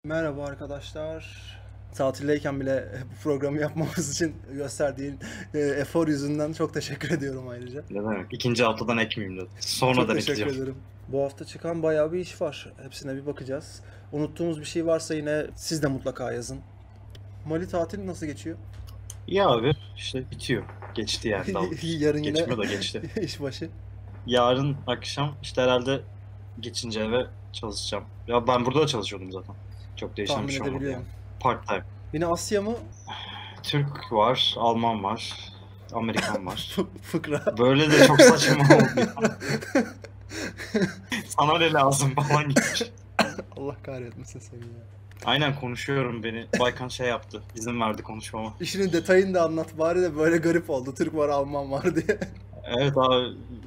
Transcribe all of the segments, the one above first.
Merhaba arkadaşlar. Tatildeyken bile bu programı yapmamız için gösterdiğin efor yüzünden çok teşekkür ediyorum ayrıca. Ne demek? İkinci haftadan ekmeyeyim dedim. Çok Sonradan teşekkür ekeceğim. ederim. Bu hafta çıkan bayağı bir iş var. Hepsine bir bakacağız. Unuttuğumuz bir şey varsa yine siz de mutlaka yazın. Mali tatil nasıl geçiyor? İyi abi işte bitiyor. Geçti yani daha doğrusu. Yarın yine Geçmiyor da geçti. işbaşı. Yarın akşam işte herhalde geçince eve çalışacağım. Ya ben burada da çalışıyordum zaten. Çok değişen bir Tahmin şey olmadı yani. edebiliyorum. Part time. Yine Asya mı? Türk var, Alman var, Amerikan var. Fıkra. Böyle de çok saçma oldu ya. Sana ne lazım falan gitmiş. Allah kahretmesin seni ya. Aynen konuşuyorum beni. Baykan şey yaptı. İzin verdi konuşmama. İşinin detayını da anlat bari de böyle garip oldu. Türk var, Alman var diye. Evet abi.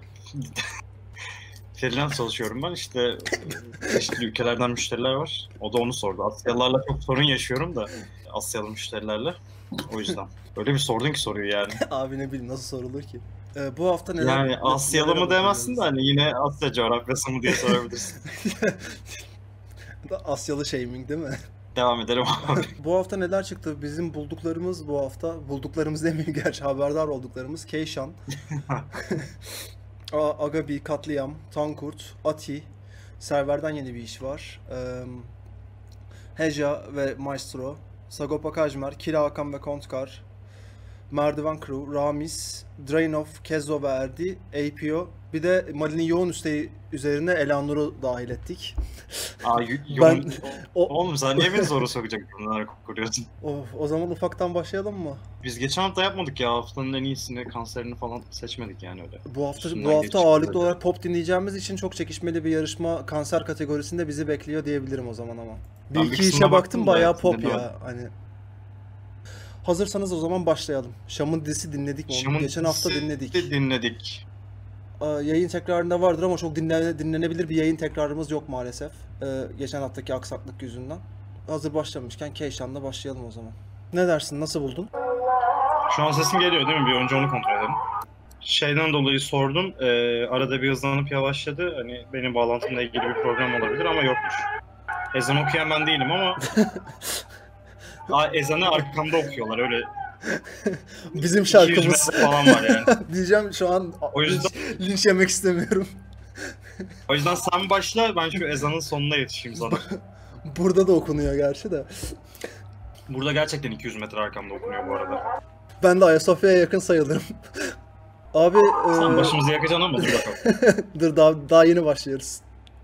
Freelance çalışıyorum ben işte çeşitli ülkelerden müşteriler var. O da onu sordu. Asyalılarla çok sorun yaşıyorum da Asyalı müşterilerle. O yüzden. Öyle bir sordun ki soruyu yani. Abi ne bileyim nasıl sorulur ki? Bu hafta neler... Yani Asyalı nelere mı demezsin de bakacağız? hani yine Asya coğrafyası mı diye sorabilirsin. Asyalı shaming değil mi? Devam edelim abi. Bu hafta neler çıktı? Bizim bulduklarımız bu hafta, bulduklarımız demeyeyim gerçi haberdar olduklarımız Keyshan, Agabi, Katliam, Tankurt, Ati, serverden yeni bir iş var. Heja ve Maestro, Sagopa Kajmer, Kira Hakan ve Kontkar, Merdiven Crew, Ramiz, Draenov, Kezo ve Erdi, APO. Bir de Mali'nin yoğun üsteği üzerine Elanur'u dahil ettik. Aa, Ben o, Oğlum sen niye beni zora sokacak bunları kuruyorsun? o zaman ufaktan başlayalım mı? Biz geçen hafta yapmadık ya, haftanın en iyisini, kanserini falan seçmedik yani öyle. Bu hafta Üstünden geçtik ağırlıklı böyle. olarak pop dinleyeceğimiz için çok çekişmeli bir yarışma kanser kategorisinde bizi bekliyor diyebilirim o zaman ama. Bir Ben bir iki kısmına işe baktım baktım da bayağı hepsinde pop de ya hani. Hazırsanız o zaman başlayalım. Şam'ın dizisi dinledik mi onu? Şam'ın Geçen hafta dizisi dinledik. dinledik. Yayın tekrarında vardır ama çok dinlenebilir bir yayın tekrarımız yok maalesef. Geçen haftaki aksaklık yüzünden. Hazır başlamışken Keyşan'la başlayalım o zaman. Ne dersin? Nasıl buldun? Şu an sesim geliyor değil mi? Bir önce onu kontrol edelim. Şeyden dolayı sordum. Arada bir hızlanıp yavaşladı. Hani benim bağlantımla ilgili bir problem olabilir ama yokmuş. Ezan okuyan ben değilim ama ezanı arkamda okuyorlar. Öyle Bizim 200 şarkımız. metre falan var yani. Diyeceğim şu an O yüzden linç yemek istemiyorum. sen başla, ben şu ezanın sonuna yetişeyim sana. Burada da okunuyor gerçi de. Burada gerçekten 200 metre arkamda okunuyor bu arada. Ben de Ayasofya'ya yakın sayılırım. Abi Sen başımızı yakacaksın ama dur bakalım. dur daha yeni başlıyoruz.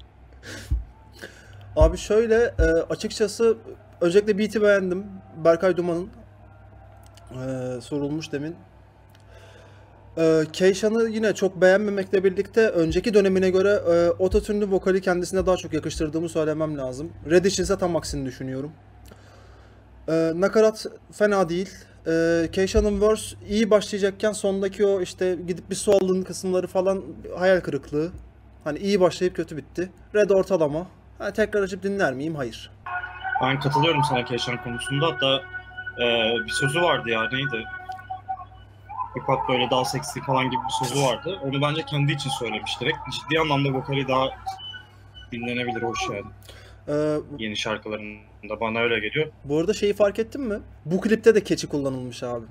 Abi şöyle açıkçası öncelikle beat'i beğendim. Berkay Duman'ın sorulmuş demin. Keyşan'ı yine çok beğenmemekle birlikte önceki dönemine göre ototune'lu vokali kendisine daha çok yakıştırdığımı söylemem lazım. Red için ise tam aksini düşünüyorum. Nakarat fena değil. Keyşan'ın verse iyi başlayacakken sondaki o işte gidip bir su aldığın kısımları falan hayal kırıklığı. Hani iyi başlayıp kötü bitti. Red ortalama. Ha, tekrar açıp dinler miyim? Hayır. Ben katılıyorum sana Keşan konusunda. Hatta bir sözü vardı ya, neydi? Hip hop böyle daha seksi falan gibi bir sözü vardı. Onu bence kendi için söylemiş direkt. Ciddi anlamda vokali daha dinlenebilir, hoş yani. Ee, Yeni şarkılarında bana öyle geliyor. Bu arada şeyi fark ettin mi? Bu klipte de keçi kullanılmış abi.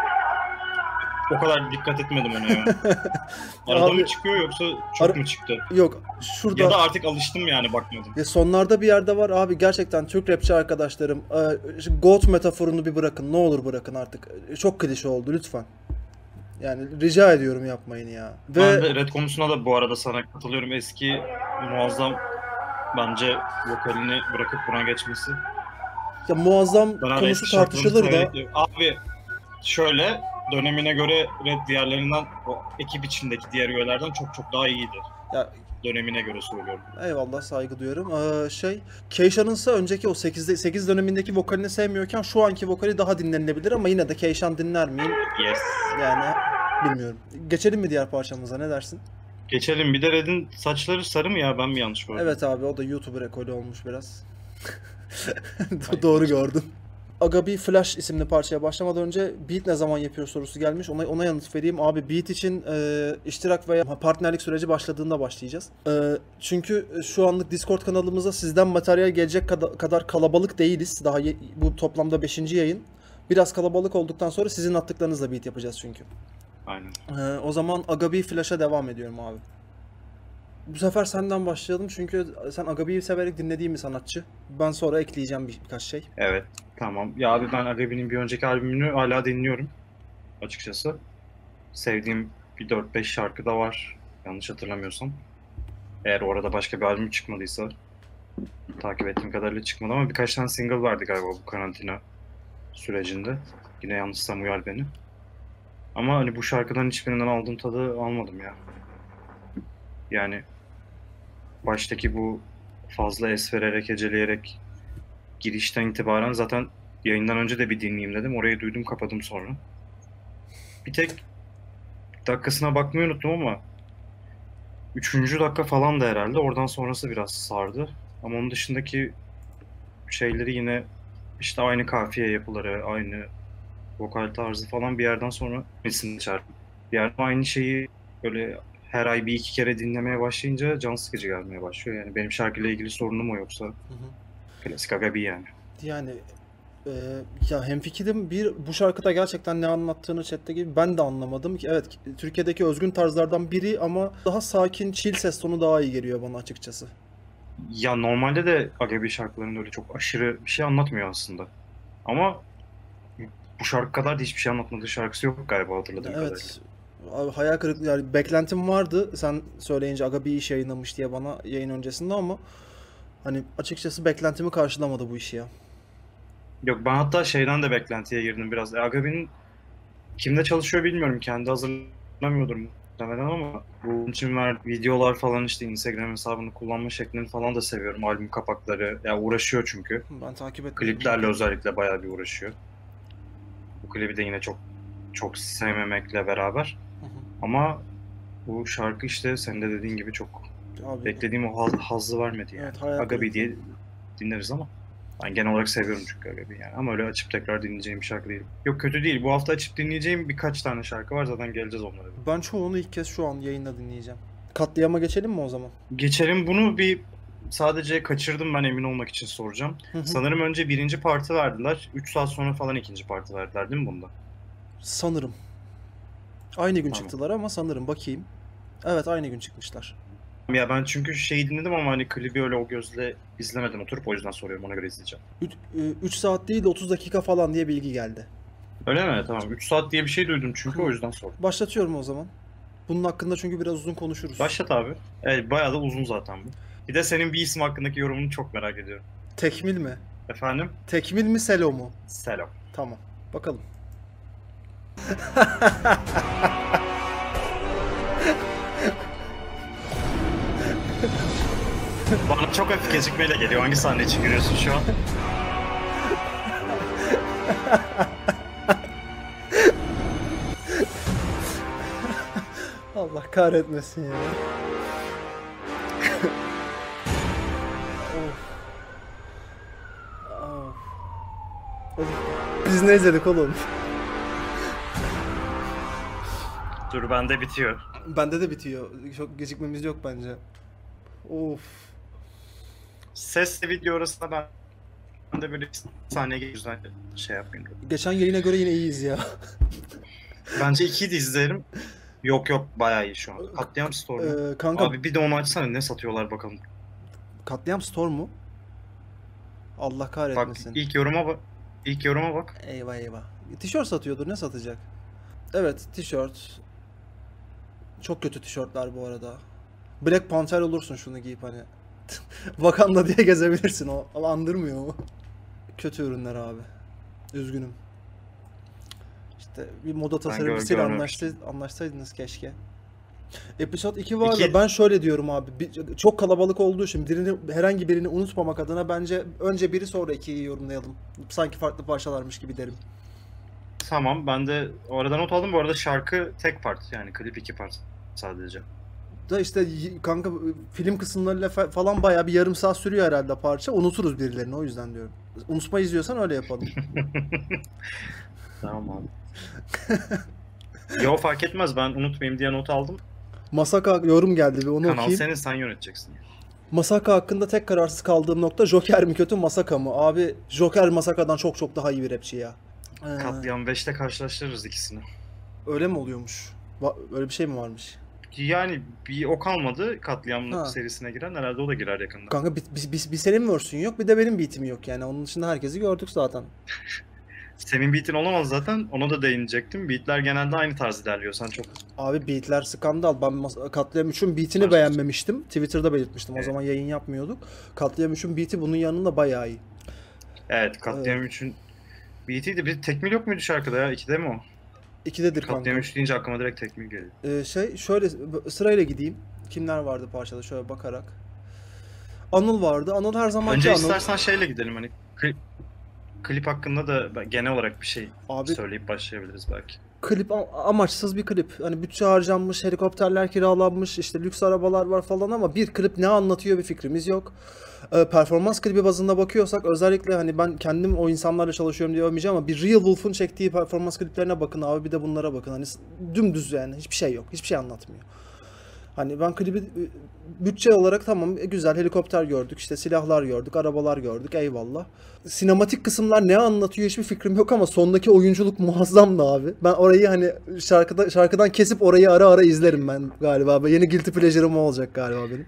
O kadar dikkat etmedim ona ya. Arada Abi, mı çıkıyor yoksa çok mu çıktı? Yok şurada. Ya da artık alıştım yani, bakmadım. Ya sonlarda bir yerde var abi, gerçekten Türk rapçi arkadaşlarım. GOAT metaforunu bir bırakın. Ne olur bırakın artık. Çok klişe oldu lütfen. Yani rica ediyorum yapmayın ya. Ben de Red konusuna da bu arada sana katılıyorum. Eski muazzam, bence vokalini bırakıp buna geçmesi. Ya muazzam Ben hala konusu eski şarkılarını tartışılır da. severek... Abi şöyle, dönemine göre Red diğerlerinden, o ekip içindeki diğer üyelerden çok çok daha iyiydi. Ya Dönemine göre söylüyorum. eyvallah, saygı duyuyorum. Keyshan'ın ise önceki o 8 dönemindeki vokalini sevmiyorken şu anki vokali daha dinlenilebilir ama yine de Keyshan dinler miyim? Yes. Yani bilmiyorum. Geçelim mi diğer parçamıza, ne dersin? Geçelim. Bir de Red'in saçları sarı mı ya? Ben mi yanlış gördüm? Evet abi, o da YouTuber ekolü olmuş biraz. Ay, Doğru gördün. Agabi Flash isimli parçaya başlamadan önce Beat ne zaman yapıyor sorusu gelmiş. Ona yanıt vereyim. Abi Beat için iştirak veya partnerlik süreci başladığında başlayacağız. Çünkü şu anlık Discord kanalımıza sizden materyal gelecek kadar kalabalık değiliz. Daha bu toplamda 5. yayın. Biraz kalabalık olduktan sonra sizin attıklarınızla Beat yapacağız çünkü. Aynen. O zaman Agabi Flash'a devam ediyorum abi. Bu sefer senden başlayalım çünkü sen Agabi'yi severek dinlediğim bir sanatçı. Ben sonra ekleyeceğim birkaç şey. Evet, tamam. Ya abi ben Agabi'nin bir önceki albümünü hala dinliyorum açıkçası. Sevdiğim bir 4-5 şarkı da var yanlış hatırlamıyorsam. Eğer orada başka bir albüm çıkmadıysa, takip ettiğim kadarıyla çıkmadı ama birkaç tane single vardı galiba bu karantina sürecinde. Yine yanlışsam uyar beni. Ama hani bu şarkıdan hiçbirinden aldığım tadı almadım ya. Yani baştaki bu fazla es vererek, heceleyerek girişten itibaren zaten yayından önce de bir dinleyeyim dedim. Orayı duydum, kapadım sonra. Bir tek dakikasına bakmayı unuttum ama 3. dakika falan da herhalde. Oradan sonrası biraz sardı. Ama onun dışındaki şeyleri yine işte aynı kafiye yapıları, aynı vokal tarzı falan bir yerden sonra resim çarptı. Bir yerden aynı şeyi böyle her ay bir iki kere dinlemeye başlayınca can sıkıcı gelmeye başlıyor. Yani benim şarkıyla ilgili sorunum o, yoksa klasik Agabi yani. Yani ya hemfikirim, bu şarkıda gerçekten ne anlattığını chatte gibi ben de anlamadım. Evet, Türkiye'deki özgün tarzlardan biri ama daha sakin, chill ses tonu daha iyi geliyor bana açıkçası. Ya normalde de Agabi şarkılarında öyle çok aşırı bir şey anlatmıyor aslında. Ama bu şarkı kadar da hiçbir şey anlatmadığı şarkısı yok galiba hatırladığım kadarıyla. Evet. Abi, hayal kırıklığı, yani beklentim vardı sen söyleyince Agabi iş yayınlamış diye bana yayın öncesinde ama hani açıkçası beklentimi karşılamadı bu işi ya. Yok, ben hatta şeyden de beklentiye girdim biraz. Agabi'nin kimde çalışıyor bilmiyorum. Kendi hazırlamıyordur muhtemelen ama bunun için videolar falan, işte Instagram hesabını kullanma şeklini falan da seviyorum. Albüm kapakları. Ya uğraşıyor çünkü. Ben takip etmedim. Kliplerle özellikle bayağı bir uğraşıyor. Bu klibi de yine çok çok sevmemekle beraber. Ama bu şarkı işte senin de dediğin gibi çok Abi, beklediğim o hazzı vermedi yani. evet, hayal Agabi kırıklığı. diye dinleriz ama ben genel olarak seviyorum çünkü Agabi yani. Ama öyle açıp tekrar dinleyeceğim bir şarkı değil. Yok, kötü değil. Bu hafta açıp dinleyeceğim birkaç tane şarkı var. Zaten geleceğiz onlara. Ben çoğunu ilk kez şu an yayında dinleyeceğim. Katliama geçelim mi o zaman? Geçelim, bunu bir sadece kaçırdım, ben emin olmak için soracağım. Sanırım önce birinci partı verdiler. 3 saat sonra falan ikinci partı verdiler değil mi bunda? Sanırım. Aynı gün Tamam. çıktılar ama sanırım, bakayım. Evet, aynı gün çıkmışlar. Ya ben çünkü şeyi dinledim ama hani klibi öyle o gözle izlemedim oturup, o yüzden soruyorum, ona göre izleyeceğim. 3 saat değil de 30 dakika falan diye bilgi geldi. Öyle mi? Tamam. 3 saat diye bir şey duydum çünkü, o yüzden sordum. Başlatıyorum o zaman. Bunun hakkında çünkü biraz uzun konuşuruz. Başlat abi. Evet, bayağı da uzun zaten bu. Bir de senin bir isim hakkındaki yorumunu çok merak ediyorum. Tekmil mi? Efendim? Tekmil mi, Selo mu? Selam. Tamam. Bakalım. Bana çok hafif gecikmeyle geliyor. Hangi sahne için giriyorsun şu an? Allah kahretmesin ya. Of. Of. Biz ne izledik oğlum? Dur, bende bitiyor. Bende de bitiyor. Çok gecikmemiz yok bence. Of. Sesle video arasında ben de böyle bir saniye yüzden şey yapmayayım. Geçen yayına göre yine iyiyiz ya. Bence 2'yi de izleyelim. Yok yok, bayağı iyi şu an. Katliam Store. Kanka, Abi bir de onu açsana, ne satıyorlar bakalım. Katliam Store mu? Allah Bak kahretmesin. ilk yoruma bak. İlk yoruma bak. Eyvah eyvah. Tişört satıyordur, ne satacak? Evet, tişört. Çok kötü tişörtler bu arada. Black Panther olursun şunu giyip hani. Wakanda diye gezebilirsin, o ama andırmıyor mu? Kötü ürünler abi. Üzgünüm. İşte bir moda tasarımcısıyla görmemiştim. anlaşsaydınız keşke. Episode 2 var da İki- ben şöyle diyorum abi. Çok kalabalık olduğu için herhangi birini unutmamak adına bence önce biri sonra 2'yi yorumlayalım. Sanki farklı parçalarmış gibi derim. Tamam, ben de o arada not aldım. Bu arada şarkı tek part, yani klip 2 part sadece. da işte kanka film kısımlarıyla falan bayağı bir yarım saat sürüyor herhalde parça. Unuturuz birilerini, o yüzden diyorum. Unutma izliyorsan öyle yapalım. Tamam abi. Yo fark etmez, ben unutmayayım diye not aldım. Masaka yorum geldi, bir onu Kanal okuyayım. senin, sen yöneteceksin. Masaka hakkında tek kararsız kaldığım nokta, Joker mi kötü, Masaka mı? Abi Joker Masaka'dan çok çok daha iyi bir rapçi ya. Katliam 5'te karşılaştırırız ikisini. Öyle mi oluyormuş? Öyle bir şey mi varmış? Yani bir o kalmadı Katliam Ha. serisine giren, herhalde o da girer yakında. Kanka bir senin version yok, bir de benim beat'im yok yani. Onun dışında herkesi gördük zaten. Senin beat'in olamaz zaten, ona da değinecektim. Beat'ler genelde aynı tarz ilerliyor, sen çok... Abi beatler skandal. Ben Katliam 3'ün beat'ini Başka. beğenmemiştim. Twitter'da belirtmiştim. O Evet. zaman yayın yapmıyorduk. Katliam 3'ün beat'i bunun yanında bayağı iyi. Evet, Katliam 3'ün beat'iydi. Bir tekmil yok muydu şarkıda ya? 2'de mi o? 2'dedir kanka. Katliam 3 deyince aklıma direkt tekmil geliyor. Şöyle sırayla gideyim. Kimler vardı parçada şöyle bakarak. Anıl vardı. Anıl her zamanki Önce Anıl. istersen şeyle gidelim, hani klip hakkında da genel olarak bir şey Abi söyleyip başlayabiliriz belki. klip amaçsız bir klip. Hani bütçe harcanmış, helikopterler kiralanmış, işte lüks arabalar var falan ama bir klip ne anlatıyor bir fikrimiz yok. Performans klibi bazında bakıyorsak özellikle hani ben kendim o insanlarla çalışıyorum diye övmeyeceğim ama bir Real Wolf'un çektiği performans kliplerine bakın abi, bir de bunlara bakın. Hani dümdüz yani, hiçbir şey yok. Hiçbir şey anlatmıyor. Hani ben klibi bütçe olarak tamam güzel, helikopter gördük, işte silahlar gördük, arabalar gördük, eyvallah. Sinematik kısımlar ne anlatıyor hiçbir fikrim yok ama sondaki oyunculuk muazzamdı abi. Ben orayı hani şarkıdan kesip orayı ara ara izlerim ben galiba. Yeni guilty pleasure'ım olacak galiba benim.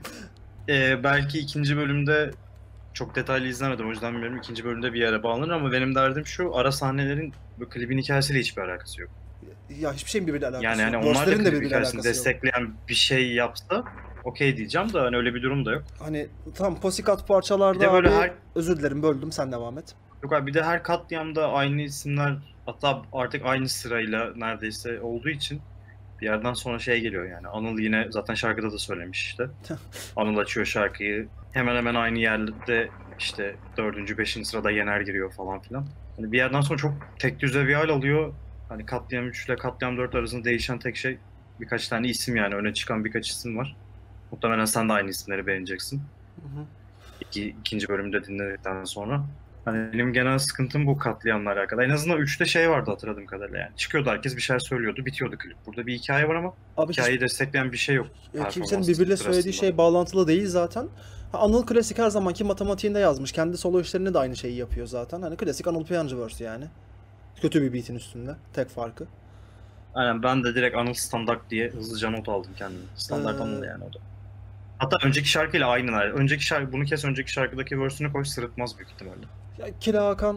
Belki ikinci bölümde çok detaylı izlemedim, o yüzden bilmiyorum, ikinci bölümde bir yere bağlanır ama benim derdim şu: ara sahnelerin bu klibin hikayesiyle hiçbir alakası yok. Ya hiçbir şeyin birbiriyle alakası Yani yok. hani onlar da Verse'lerin de klibin birbiriyle hikayesini alakası yok. destekleyen bir şey yapsa okey diyeceğim de hani öyle bir durum da yok. Hani tam Pussycat Bir parçalarda de böyle abi, özür dilerim böldüm, sen devam et. yok abi, bir de her katliamda aynı isimler, hatta artık aynı sırayla neredeyse olduğu için bir yerden sonra şey geliyor yani. Anıl yine zaten şarkıda da söylemiş işte. Anıl açıyor şarkıyı. Hemen hemen aynı yerde işte 4. 5. sırada Yener giriyor falan filan. Hani bir yerden sonra çok tek düze bir hal alıyor. Hani Katliam 3 ile Katliam 4 arasında değişen tek şey birkaç tane isim, yani öne çıkan birkaç isim var. Muhtemelen sen de aynı isimleri beğeneceksin. Hı hı. İkinci bölümde dinledikten sonra. Hani benim genel sıkıntım bu katliamla alakalı. En azından 3'te şey vardı hatırladığım kadarıyla yani. Çıkıyordu herkes bir şeyler söylüyordu, bitiyordu klip. Burada bir hikaye var ama Abi hikayeyi destekleyen bir şey yok. kimsenin birbiriyle söylediği şey bağlantılı değil zaten. Anıl klasik her zamanki matematiğinde yazmış. Kendi solo işlerinde de aynı şeyi yapıyor zaten. Hani klasik Anıl Piyancıverse yani. Kötü bir beat'in üstünde. Tek farkı. Aynen, ben de direkt Anıl standart diye hızlıca not aldım kendime. Standart Anıl yani o da. Hatta önceki şarkıyla aynı. Önceki şarkı, bunu kes, önceki şarkıdaki verse'ünü koy, sırıtmaz büyük ihtimalle. Ya Killa Hakan,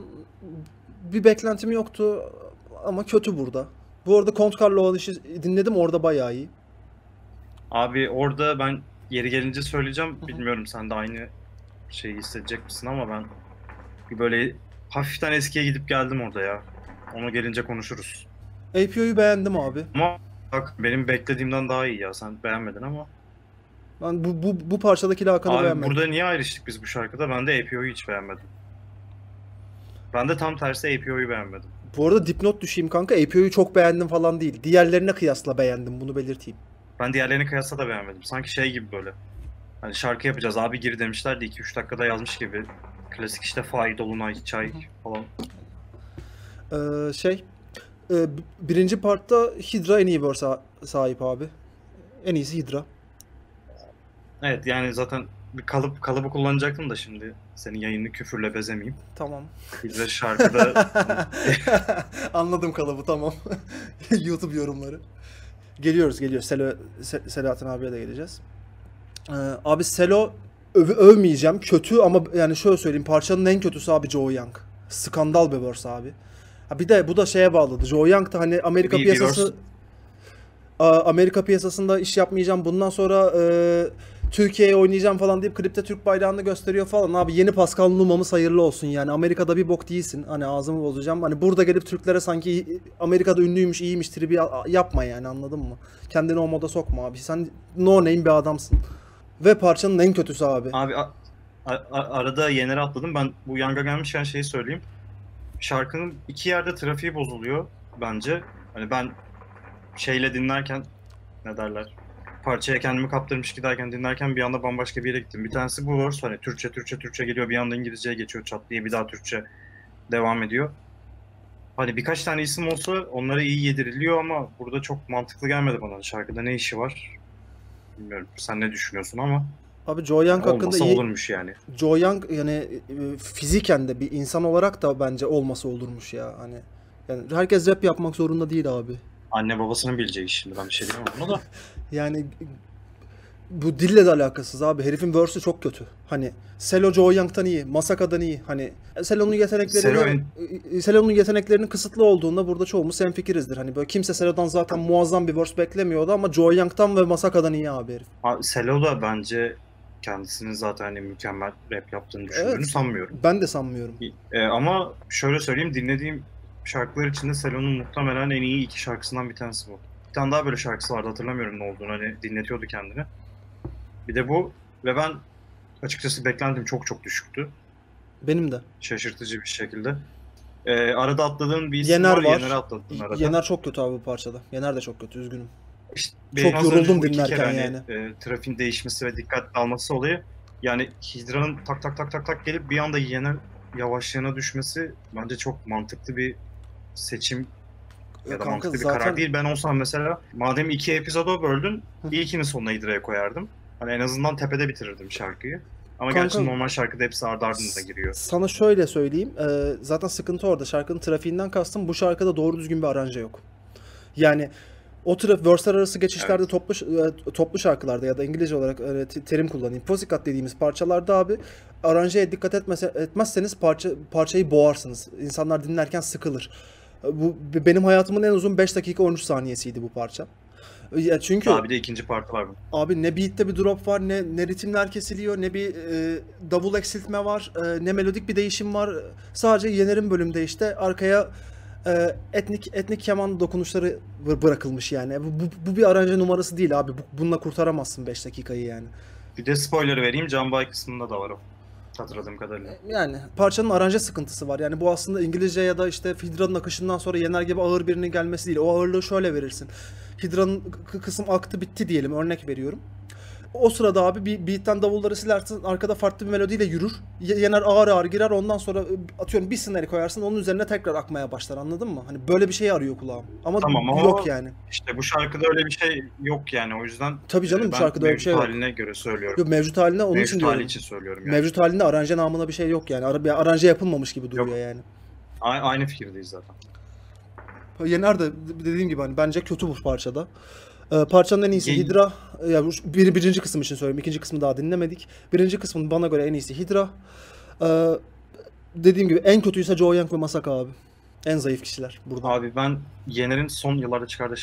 bir beklentim yoktu ama kötü burada. Bu arada Kontkar'la olan işi dinledim, orada bayağı iyi. Abi orada ben yeri gelince söyleyeceğim. Hı hı. Bilmiyorum sen de aynı şeyi hissedecek misin ama ben bir böyle hafiften eskiye gidip geldim orada ya. Ona gelince konuşuruz. APO'yu beğendim abi. Ama bak benim beklediğimden daha iyi ya. Sen beğenmedin ama. Ben bu parçadaki Killa Hakan'ı Abi beğenmedim. burada niye ayrıştık biz bu şarkıda? Ben de APO'yu hiç beğenmedim. Ben de tam tersi APO'yu beğenmedim. Bu arada dipnot düşeyim kanka, APO'yu çok beğendim falan değil. Diğerlerine kıyasla beğendim, bunu belirteyim. Ben diğerlerini kıyasla da beğenmedim. Sanki şey gibi böyle. Hani şarkı yapacağız abi gir demişler de 2-3 dakikada yazmış gibi. Klasik işte Fay, Dolunay, Çay falan. Birinci partta Hydra en iyi verse'e sahip abi. En iyisi Hydra. Evet yani zaten bir kalıbı kullanacaktım da şimdi senin yayını küfürle bezemeyeyim. Tamam. Bir de şarkıda Anladım kalıbı, tamam. YouTube yorumları. Geliyoruz. Selahattin abiye de geleceğiz. Abi Selo övmeyeceğim. Kötü ama yani şöyle söyleyeyim. Parçanın en kötüsü abi Joe Young. Skandal bir verse abi. Ha bir de bu da şeye bağladı. Joe Young da hani Amerika piyasasında iş yapmayacağım. Bundan sonra Türkiye'ye oynayacağım falan deyip klipte Türk bayrağını gösteriyor falan. Abi yeni Pascal Numa'mız hayırlı olsun yani. Amerika'da bir bok değilsin. Hani ağzımı bozacağım. Hani burada gelip Türklere sanki Amerika'da ünlüymüş, iyiymiş tribi yapma yani, anladın mı? Kendini o moda sokma abi. Sen no name bir adamsın. Ve parçanın en kötüsü abi. abi arada Yener'e atladım. Ben bu Young'a gelmişken şeyi söyleyeyim. Şarkının iki yerde trafiği bozuluyor bence. Hani ben şeyle dinlerken ne derler? parçaya kendimi kaptırmış giderken dinlerken bir anda bambaşka bir yere gittim. Bir tanesi bu verse, hani Türkçe geliyor, bir anda İngilizceye geçiyor çat diye, bir daha Türkçe devam ediyor. Hani birkaç tane isim olsa onlara iyi yediriliyor ama burada çok mantıklı gelmedi bana. Şarkıda ne işi var bilmiyorum. Sen ne düşünüyorsun ama Abi Joe Young hakkında olmasa iyi. olurmuş yani. Joe Young yani fiziken de bir insan olarak da bence olması olurmuş ya. Hani yani herkes rap yapmak zorunda değil abi. Anne babasının bileceği iş, şimdi ben bir şey diyemem ona da. Yani bu dille de alakasız abi. Herifin verse'ü çok kötü. Hani Selo Joe Young'tan iyi, Masaka'dan iyi. Hani Selo'nun yeteneklerinin kısıtlı olduğunda burada çoğumuz hemfikirizdir. Hani böyle kimse Selo'dan zaten muazzam bir verse beklemiyordu ama Joe Young'tan ve Masaka'dan iyi abi herif. Selo da bence kendisinin zaten hani mükemmel rap yaptığını düşündüğünü Evet. sanmıyorum. Ben de sanmıyorum. Ama şöyle söyleyeyim, dinlediğim şarkılar içinde Selo'nun muhtemelen en iyi 2 şarkısından bir tanesi bu. Bir tane daha böyle şarkısı vardı, hatırlamıyorum ne olduğunu, hani dinletiyordu kendini. Bir de bu ve ben açıkçası beklentim çok çok düşüktü. Benim de. Şaşırtıcı bir şekilde. Arada atladığın bir isim Yener var. Yener'i atladın arada. Yener çok kötü abi bu parçada. Yener de çok kötü, üzgünüm. İşte Çok az önce yoruldum bu iki dinlerken kere yani. trafiğin değişmesi ve dikkatli alması olayı. Yani Hidra'nın tak tak tak tak tak gelip bir anda Yener yavaşlığına düşmesi bence çok mantıklı bir seçim ya da mantıklı bir karar değil. Ben olsam mesela, madem 2 epizoda böldün, ilkinin sonuna Hidra'ya koyardım. Hani en azından tepede bitirirdim şarkıyı. Ama gerçi normal şarkıda hepsi ardı ardına giriyor. Sana şöyle söyleyeyim. Zaten sıkıntı orada. Şarkının trafiğinden kastım, bu şarkıda doğru düzgün bir aranje yok. Yani o verse'ler arası geçişlerde, evet, toplu şarkılarda ya da İngilizce olarak terim kullanayım, Pussycat dediğimiz parçalarda abi aranjeye dikkat etmezseniz parçayı boğarsınız. İnsanlar dinlerken sıkılır. Bu benim hayatımın en uzun 5 dakika 13 saniyesiydi bu parça. Ya çünkü abi de ikinci parti var bu. Abi ne beat'te bir drop var, ne ritimler kesiliyor, ne bir davul eksiltme var, ne melodik bir değişim var. Sadece Yener'in bölümde işte arkaya etnik keman dokunuşları bırakılmış yani. Bu bir aranje numarası değil abi. Bununla kurtaramazsın 5 dakikayı yani. Bir de spoiler vereyim, Can Bay kısmında da var o. Hatırladığım kadarıyla. Yani parçanın aranje sıkıntısı var. Yani bu aslında İngilizce ya da işte Hidra'nın akışından sonra Yener gibi ağır birinin gelmesi değil. O ağırlığı şöyle verirsin. Hidra'nın kısım aktı bitti diyelim, örnek veriyorum. O sırada abi bir beat'ten davulları silersin, arkada farklı bir melodiyle yürür. Yener ağır ağır girer, ondan sonra atıyorum bir snare koyarsın, onun üzerine tekrar akmaya başlar, anladın mı? Hani böyle bir şey arıyor kulağım. Ama tamam, yok yani. İşte bu şarkıda öyle bir şey yok yani, o yüzden tabii canım, bu şarkıda öyle bir şey yok. Mevcut haline göre söylüyorum. Yok, mevcut haline onun mevcut için diyorum. Mevcut hali için söylüyorum yani. Mevcut halinde aranje namına bir şey yok yani. Aranje yapılmamış gibi duruyor yok yani. Aynı fikirdeyiz zaten. Yener de dediğim gibi hani bence kötü bu parçada. Parçanın en iyisi Hidra. Yani birinci kısım için söyleyeyim. İkinci kısmı daha dinlemedik. Birinci kısmın bana göre en iyisi Hidra. Dediğim gibi en kötüyse Joe Young ve Masaka abi. En zayıf kişiler burada. Abi ben Yener'in son yıllarda çıkardığı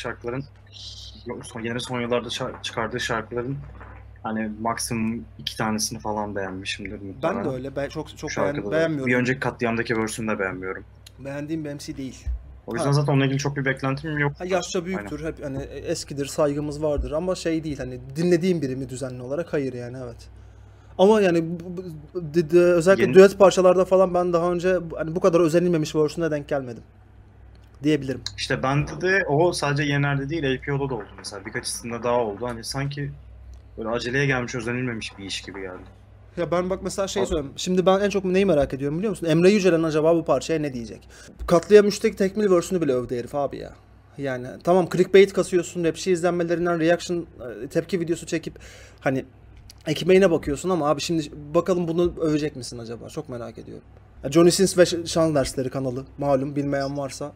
şarkıların hani maksimum 2 tanesini falan beğenmişimdir muhtemelen. Ben de öyle. Ben çok beğenmiyorum. Bir önceki Katliam'daki verse'ünü de beğenmiyorum. Beğendiğim bir MC değil. O yüzden zaten onunla ilgili çok bir beklentim yok. Yaşça büyüktür. Aynen. Hep hani eskidir, saygımız vardır ama şey değil, hani dinlediğim biri mi düzenli olarak? Hayır yani, evet. Ama yani özellikle düet parçalarda falan ben daha önce hani bu kadar özenilmemiş verse'üne denk gelmedim diyebilirim. İşte bende de o sadece Yener'de değil, APO'da da oldu mesela. Birkaç isimde daha oldu. Hani sanki böyle aceleye gelmiş, özenilmemiş bir iş gibi geldi. Ya ben bak mesela söyleyeyim. Şimdi ben en çok neyi merak ediyorum biliyor musun? Emre Yücelen acaba bu parçaya ne diyecek? Katliam 3'teki tekmil verse'ünü bile övdü herif abi ya. Yani tamam, clickbait kasıyorsun, rapçi izlenmelerinden reaction, tepki videosu çekip hani ekmeğine bakıyorsun ama abi şimdi bakalım bunu övecek misin acaba? Çok merak ediyorum. Johnny Sins ve Şan Dersleri kanalı malum, bilmeyen varsa.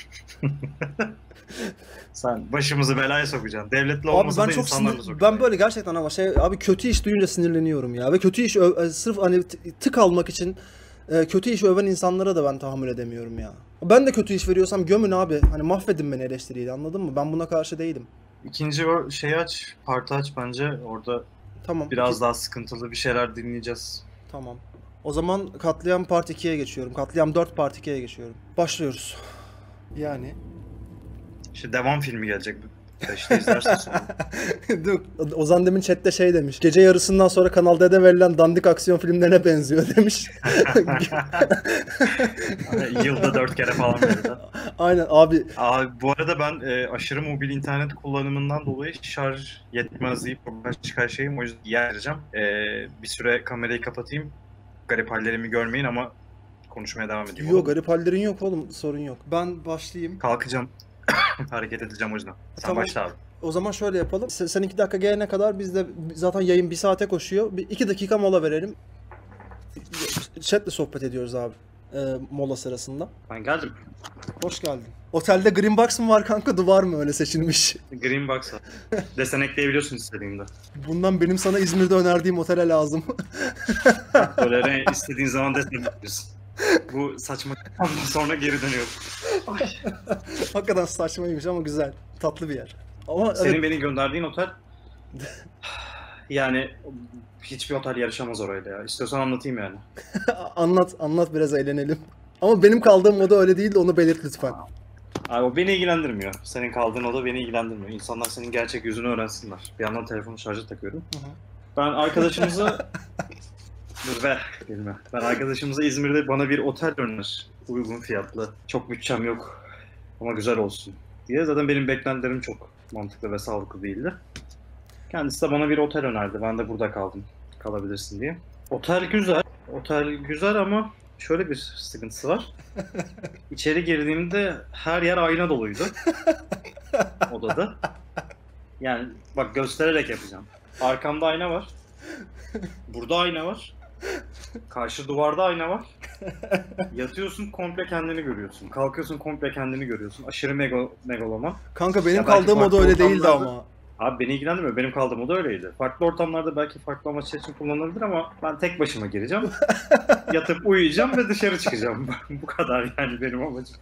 Sen başımızı belaya sokacaksın. Devletle olmasa da insanlarla sokacaksın. Ben böyle gerçekten ama abi kötü iş duyunca sinirleniyorum ya. Ve kötü iş sırf hani tık almak için kötü iş öven insanlara da ben tahammül edemiyorum ya. Ben de kötü iş veriyorsam gömün abi. Hani mahvedin beni eleştiriyle, anladın mı? Ben buna karşı değilim. İkinci parti aç bence. Orada tamam, biraz daha sıkıntılı bir şeyler dinleyeceğiz. Tamam. O zaman Katliam Part 2'ye geçiyorum. Katliam 4 Part 2'ye geçiyorum. Başlıyoruz. Yani. İşte devam filmi gelecek. 5'te izlersin sonra. Dur, Ozan demin chatte şey demiş. Gece yarısından sonra Kanal D'de verilen dandik aksiyon filmlerine benziyor demiş. Yılda 4 kere falan verilen. Aynen abi. Abi bu arada ben aşırı mobil internet kullanımından dolayı şarj yetmezliği problem çıkar şeyim. O yüzden yer vereceğim. Bir süre kamerayı kapatayım. Garip hallerimi görmeyin ama konuşmaya devam edeyim. Yok, garip hallerin yok oğlum, sorun yok. Ben başlayayım. Kalkacağım. Hareket edeceğim o yüzden. Sen Tamam. başla abi. O zaman şöyle yapalım. Sen 2 dakika gelene kadar biz de zaten yayın 1 saate koşuyor. 2 dakika mola verelim. Chat'le sohbet ediyoruz abi. Mola sırasında. Ben geldim. Hoş geldin. Otelde Green Box mı var kanka, duvar mı öyle seçilmiş? Green Box'a. Desen ekleyebiliyorsun istediğinde. Bundan benim sana İzmir'de önerdiğim otele lazım. Böyle istediğin zaman desen ekliyorsun. Bu saçma sonra geri dönüyor. Hakikaten saçmaymış ama güzel. Tatlı bir yer. Ama Senin evet, beni gönderdiğin otel yani hiçbir otel yarışamaz orayla ya. İstiyorsan anlatayım yani. anlat biraz eğlenelim. Ama benim kaldığım oda öyle değil de onu belirt lütfen. Abi o beni ilgilendirmiyor. Senin kaldığın oda beni ilgilendirmiyor. İnsanlar senin gerçek yüzünü öğrensinler. Bir yandan telefonu şarja takıyorum. Hı hı. Ben arkadaşımıza dur be bilme. Ben arkadaşımıza İzmir'de bana bir otel öner. Uygun fiyatlı. Çok bütçem yok ama güzel olsun diye. Zaten benim beklentilerim çok mantıklı ve sağlıklı değildi. Kendisi de bana bir otel önerdi. Ben de burada kaldım. Kalabilirsin diye. Otel güzel. Otel güzel ama şöyle bir sıkıntısı var. İçeri girdiğimde her yer ayna doluydu. Odada. Yani bak göstererek yapacağım. Arkamda ayna var. Burada ayna var. Karşı duvarda ayna var. Yatıyorsun komple kendini görüyorsun. Kalkıyorsun komple kendini görüyorsun. Aşırı megaloman. Kanka benim Ya belki kaldığım oda farklı öyle değildi ortamlarda- ama. Abi beni ilgilendirmiyor. Benim kaldığım oda öyleydi. Farklı ortamlarda belki farklı amaçlar için kullanılabilir ama ben tek başıma gireceğim. Yatıp uyuyacağım ve dışarı çıkacağım. Bu kadar yani benim amacım.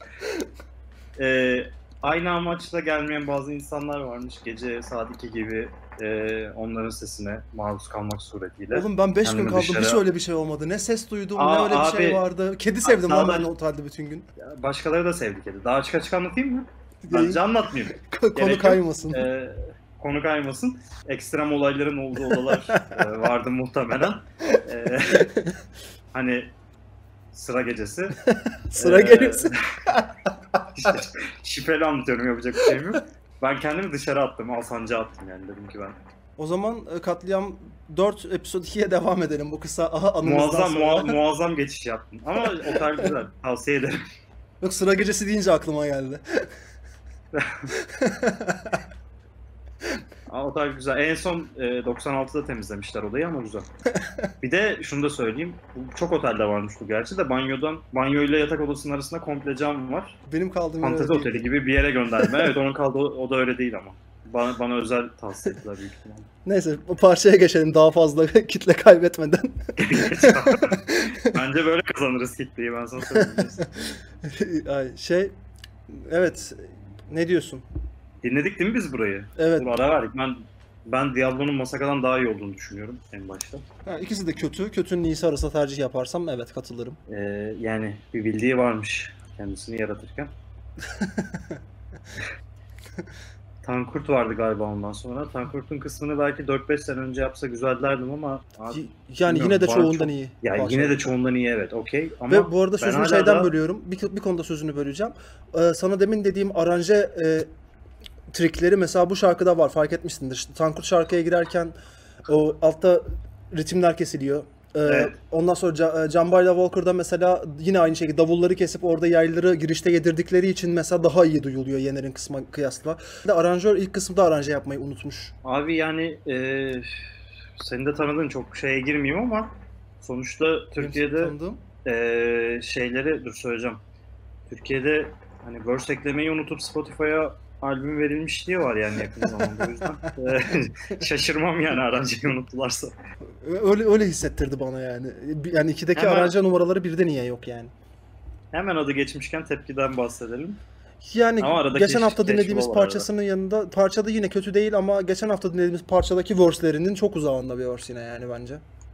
Aynı amaçla gelmeyen bazı insanlar varmış. Gece saat 2 gibi onların sesine maruz kalmak suretiyle. Oğlum ben 5 gün Kendimi kaldım, hiç dışarı- öyle bir şey olmadı. Ne ses duydum, ne Aa, öyle bir şey abi, vardı. Kedi sevdim lan hatta ben ben- otelde bütün gün. Başkaları da sevdi kedi. Daha açık anlatayım mı? Bence anlatmayayım. Konu Gerek yok. kaymasın. Konu kaymasın. Ekstrem olayların olduğu odalar vardı muhtemelen. Hani sıra gecesi. Sıra geliyorsun. İşte şifreli anlatıyorum, yapacak bir şeyim yok. Ben kendimi dışarı attım, Alsancak'a attım yani dedim ki ben. O zaman Katliam 4 episode 2'ye devam edelim bu kısa anımızdan Muazzam sonra. muazzam geçiş yaptım. Ama otel güzel, tavsiye ederim. Yok, sıra gecesi deyince aklıma geldi. Otel güzel. En son 96'da temizlemişler odayı ama güzel. Bir de şunu da söyleyeyim. Çok otelde varmış bu gerçi de banyo ile yatak odasının arasında komple cam var. Benim kaldığım yer Fantezi öyle değil. oteli gibi bir yere gönderme. Evet, onun kaldığı oda öyle değil ama. Bana özel tavsiye ettiler büyük ihtimalle. Neyse, o parçaya geçelim daha fazla kitle kaybetmeden. Bence böyle kazanırız kitleyi, ben sana söyleyeyim. Ay, evet, ne diyorsun? Dinledik değil mi biz burayı? Evet. Dur, ara verdik. Ben Diablo'nun Masaka'dan daha iyi olduğunu düşünüyorum en başta. İkisi de kötü. Kötünün iyisi arasında tercih yaparsam evet, katılırım. Yani bir bildiği varmış kendisini yaratırken. Tankurt vardı galiba ondan sonra. Tankurt'un kısmını belki 4-5 sene önce yapsa güzel derdim ama abi, Yani yine de bilmiyorum, bana çoğundan çok- iyi. ya parça. yine de çoğundan iyi, evet, okey, ama Ve bu arada ben sözünü hala şeyden da- bölüyorum. Bir konuda sözünü böleceğim. Sana demin dediğim aranje trikleri mesela bu şarkıda var, fark etmişsindir. İşte Tankurt şarkıya girerken o altta ritimler kesiliyor. Evet. Ondan sonra Jambayla Walker'da mesela yine aynı şekilde davulları kesip orada yayları girişte yedirdikleri için mesela daha iyi duyuluyor Yener'in kısmına kıyasla. Bir de aranjör ilk kısımda aranje yapmayı unutmuş. Abi yani senin de tanıdığın çok şeye girmeyeyim ama sonuçta Türkiye'de Tanıdığım. şeyleri dur söyleyeceğim. Türkiye'de hani verse eklemeyi unutup Spotify'a albüm verilmiş diye var yani yakın zamanda, o yüzden şaşırmam yani aranjeyi unuttularsa. Öyle hissettirdi bana yani. Yani ikideki Hemen- aranje numaraları birde niye yok yani? Hemen adı geçmişken tepkiden bahsedelim. Yani Ama aradaki geçen hafta keşif dinlediğimiz var parçasının yanında, parçada yine kötü değil ama geçen hafta dinlediğimiz parçadaki verse'lerinin çok uzağında bir verse yine yani bence.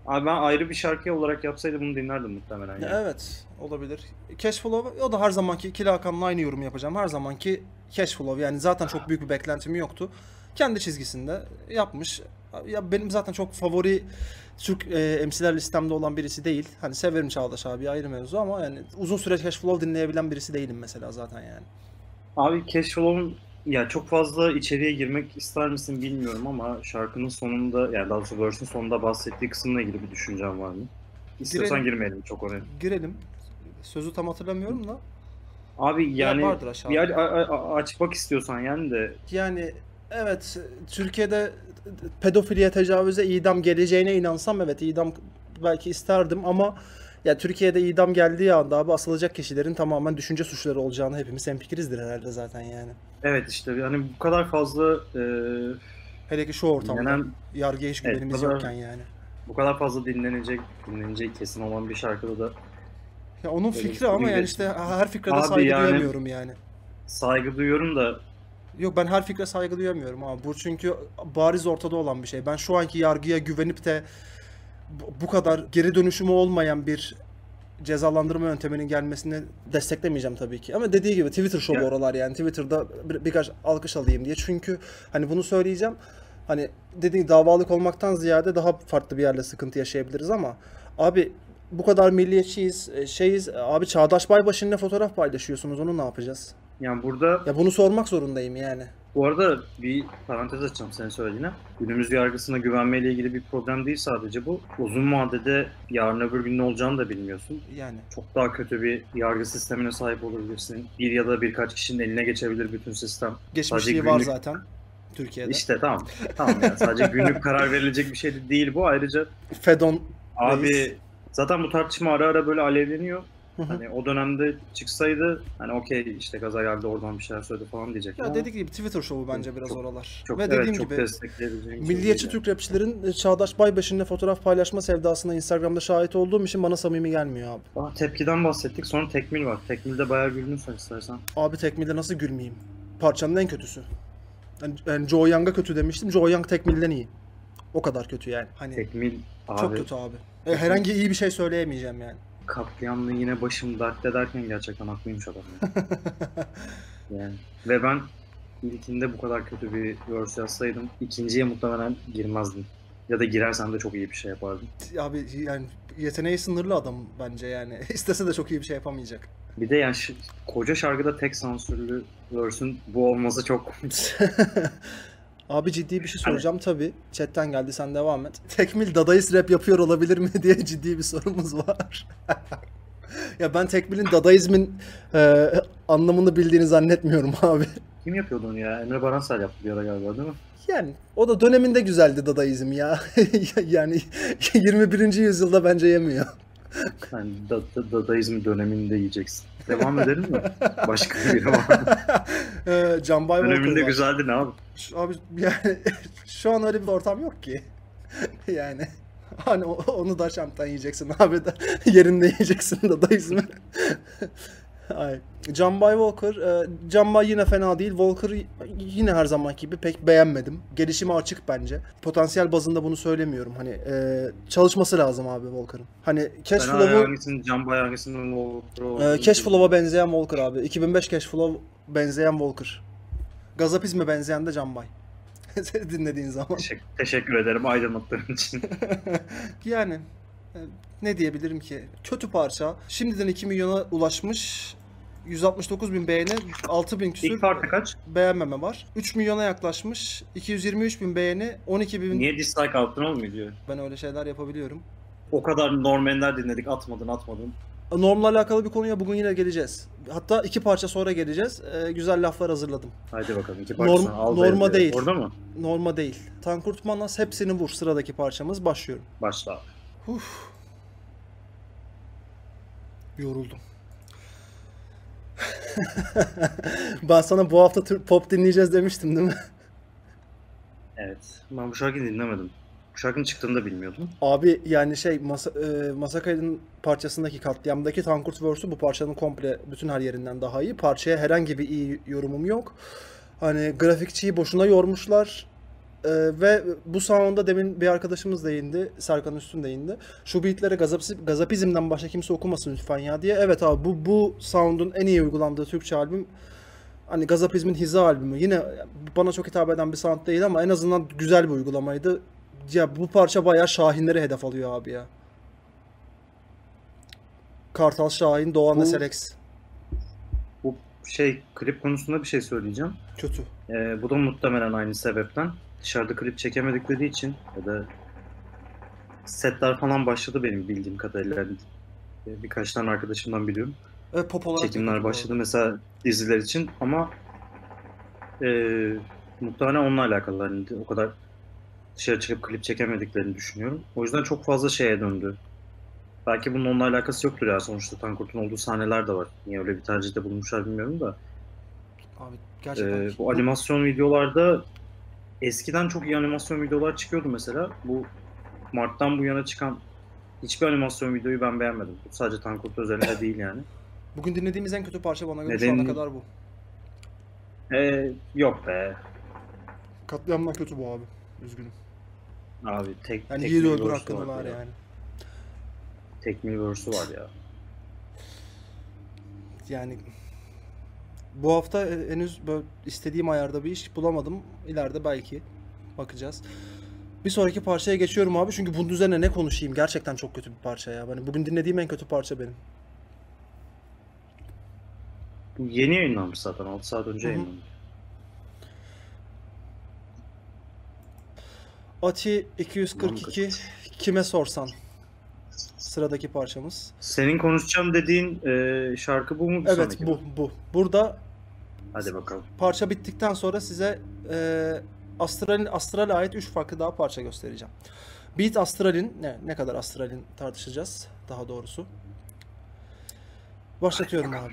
Abi ben ayrı bir şarkı olarak yapsaydı bunu dinlerdim muhtemelen Ya ya. evet, olabilir. Cashflow, o da her zamanki Killa Hakan'la aynı yorum yapacağım. Her zamanki Cashflow, yani zaten çok büyük bir beklentim yoktu. Kendi çizgisinde yapmış. Ya benim zaten çok favori Türk MC'ler listemde olan birisi değil. Hani severim Çağdaş abi, ayrı mevzu, ama yani uzun süre Cashflow dinleyebilen birisi değilim mesela zaten yani. Abi Cashflow'un ya çok fazla içeriye girmek ister misin bilmiyorum ama şarkının sonunda yani daha doğrusu verse'ün sonunda bahsettiği kısımla ilgili bir düşüncen var mı? İstiyorsan Girelim, girmeyelim çok oraya. girelim. Sözü tam hatırlamıyorum da. Abi Ya yani vardır bir aşağıda. açmak istiyorsan yani de Yani evet, Türkiye'de pedofiliye, tecavüze idam geleceğine inansam evet, idam belki isterdim, ama ya Türkiye'de idam geldiği anda abi asılacak kişilerin tamamen düşünce suçları olacağını hepimiz hemfikirizdir herhalde zaten yani. evet işte yani bu kadar fazla Hele ki şu ortamda dinlenen yargıya hiç evet güvenimiz yokken yani. bu kadar fazla dinlenecek kesin olan bir şarkıda da Ya onun böyle fikri, ama yani bir işte her fikre de abi saygı yani duyamıyorum yani. saygı duyuyorum da Yok, ben her fikre saygı duyamıyorum abi. Bu çünkü bariz ortada olan bir şey. Ben şu anki yargıya güvenip de bu kadar geri dönüşümü olmayan bir cezalandırma yönteminin gelmesini desteklemeyeceğim tabii ki. Ama dediği gibi Twitter şovu ya, oralar yani. Twitter'da birkaç alkış alayım diye. Çünkü hani bunu söyleyeceğim. Hani dediğim, davalık olmaktan ziyade daha farklı bir yerle sıkıntı yaşayabiliriz, ama abi bu kadar milliyetçiyiz, şeyiz. Abi Çağdaş Baybaşı'nın fotoğraf paylaşıyorsunuz. Onu ne yapacağız? yani burada Ya bunu sormak zorundayım yani. bu arada bir parantez açacağım senin söylediğine. Günümüz yargısına güvenmeyle ilgili bir problem değil sadece bu. Uzun vadede yarın öbür gün ne olacağını da bilmiyorsun. Yani Çok daha kötü bir yargı sistemine sahip olabilirsin. Bir ya da birkaç kişinin eline geçebilir bütün sistem. Sadece geçmişliği var günlük zaten Türkiye'de. işte tamam. Tamam yani sadece günlük karar verilecek bir şey de değil bu. Ayrıca Fedon reis. abi zaten bu tartışma ara ara böyle alevleniyor. Hı hı. Hani o dönemde çıksaydı hani okey işte gaza geldi oradan bir şeyler söyledi falan diyecektim Ya ama dediğim gibi Twitter şovu bence biraz çok oralar. çok Ve evet dediğim çok gibi destekleyebileceğim bir şey değil milliyetçi yani. Türk rapçilerin Çağdaş Baybaşı'nın fotoğraf paylaşma sevdasına Instagram'da şahit olduğum için bana samimi gelmiyor abi. Tepkiden bahsettik. Sonra tekmil var. Tekmilde bayağı güldün sen istersen. Abi tekmilde nasıl gülmeyeyim? Parçanın en kötüsü. Yani Joe Young'a kötü demiştim. Joe Young tekmilden iyi. O kadar kötü yani. Hani Tekmil çok abi kötü abi. Herhangi iyi bir şey söyleyemeyeceğim yani. katliamla yine başım dertte derken gerçekten haklıymış adam ya. Yani. Ve ben ilkinde bu kadar kötü bir verse yazsaydım ikinciye muhtemelen girmezdim. Ya da girersem de çok iyi bir şey yapardım. Abi yani yeteneği sınırlı adam bence yani. İstese de çok iyi bir şey yapamayacak. Bir de yani koca şarkıda tek sansürlü verse'ün bu olması çok Abi ciddi bir şey hani soracağım tabii. Chatten geldi, sen devam et. Tekmil Dadaist rap yapıyor olabilir mi diye ciddi bir sorumuz var. Ya ben Tekmil'in Dadaizmin anlamını bildiğini zannetmiyorum abi. kim yapıyordu onu ya? Emre Baransel yaptı bir ara galiba değil mi? Yani o da döneminde güzeldi Dadaizm ya. Yani 21. yüzyılda bence yemiyor. Yani Dadaizm döneminde yiyeceksin. Devam edelim mi? Başka biri var mı? Can Bay Walker Döneminde var. güzeldi ne abi? Abi yani şu an öyle bir ortam yok ki. Yani hani onu da şamptan yiyeceksin abi de yerinde yiyeceksin Dadaizmi. Ay. Can Bay Walker, Can Bay yine fena değil. Walker yine her zamanki gibi pek beğenmedim. Gelişime açık bence. Potansiyel bazında bunu söylemiyorum. Hani çalışması lazım abi Walker'ın. Hani Ben Cashflow'u hangisinin Can Bay hangisinin Walker olduğunu Cashflow'a benzeyen Walker abi. 2005 Cashflow benzeyen Walker. Gazapizme benzeyen de Can Bay. Dinlediğin zaman. teşekkür ederim aydınlattığın için. Yani e, ne diyebilirim ki? Kötü parça. Şimdiden 2 milyona ulaşmış. 169 bin beğeni, 6 bin küsür İlk parti kaç? beğenmeme var. 3 milyona yaklaşmış. 223 bin beğeni, 12 bin. Niye dislike attın oğlum video? Ben öyle şeyler yapabiliyorum. O kadar Normanler dinledik atmadın. Normla alakalı bir konuya bugün yine geleceğiz. Hatta 2 parça sonra geleceğiz. Güzel laflar hazırladım. Haydi bakalım iki parti sonra al Norma beni. değil. Orada mı? Norma değil. Tankurt Manas hepsini vur, sıradaki parçamız. Başlıyorum. Başla abi. Yoruldum. Ben sana bu hafta Türk pop dinleyeceğiz demiştim değil mi? Evet. Ben bu şarkıyı dinlemedim. Bu şarkının çıktığını da bilmiyordum. Abi yani Masakay'ın parçasındaki katliamdaki Tankurt verse'ü bu parçanın komple bütün her yerinden daha iyi. Parçaya herhangi bir iyi yorumum yok. Hani grafikçiyi boşuna yormuşlar. Ve bu sound'a demin bir arkadaşımız değindi, Serkan Üstün değindi. Şu beatlere Gazapizm'den başka kimse okumasın lütfen ya diye. Evet abi, bu sound'un en iyi uygulandığı Türkçe albüm hani Gazapizm'in Hiza albümü. Yine bana çok hitap eden bir sound değil ama en azından güzel bir uygulamaydı. Ya bu parça bayağı Şahinleri hedef alıyor abi ya. Kartal Şahin, Doğan ve Selex. Bu klip konusunda bir şey söyleyeceğim. Kötü. Bu da muhtemelen aynı sebepten. Dışarıda klip çekemedikleri için ya da setler falan başladı benim bildiğim kadarıyla. Yani birkaç tane arkadaşımdan biliyorum. Pop olarak çekimler başladı mesela diziler için ama muhtemelen onunla alakalı. Yani o kadar dışarı çıkıp klip çekemediklerini düşünüyorum. O yüzden çok fazla şeye döndü. Belki bunun onunla alakası yoktur ya. Sonuçta Tankurt'un olduğu sahneler de var. Niye öyle bir tercihte bulunmuşlar bilmiyorum da. Abi gerçekten. Bu animasyon videolarda eskiden çok iyi animasyon videolar çıkıyordu mesela. Bu Mart'tan bu yana çıkan hiçbir animasyon videoyu ben beğenmedim. Bu sadece Tankurt özelinde değil yani. Bugün dinlediğimiz en kötü parça bana göre şu ana kadar bu. Yok be. Katliamdan kötü bu abi. Üzgünüm. Abi yani yiğit öldür hakkını var ya. yani. Tekmil verse'ü var ya. Yani bu hafta henüz böyle istediğim ayarda bir iş bulamadım. İleride belki bakacağız. Bir sonraki parçaya geçiyorum abi çünkü bunun üzerine ne konuşayım? Gerçekten çok kötü bir parça ya. Yani bugün dinlediğim en kötü parça benim. Bu yeni yayınlanmış zaten. 6 saat önce yayınlanmış. Ati 242 kime sorsan. Sıradaki parçamız. Senin konuşacağım dediğin şarkı bu mu? Evet bu. Burada hadi bakalım. Parça bittikten sonra size Astral'e ait 3 farklı daha parça göstereceğim. Beat Astral'in ne kadar Astral'in tartışacağız daha doğrusu. Başlatıyorum abi.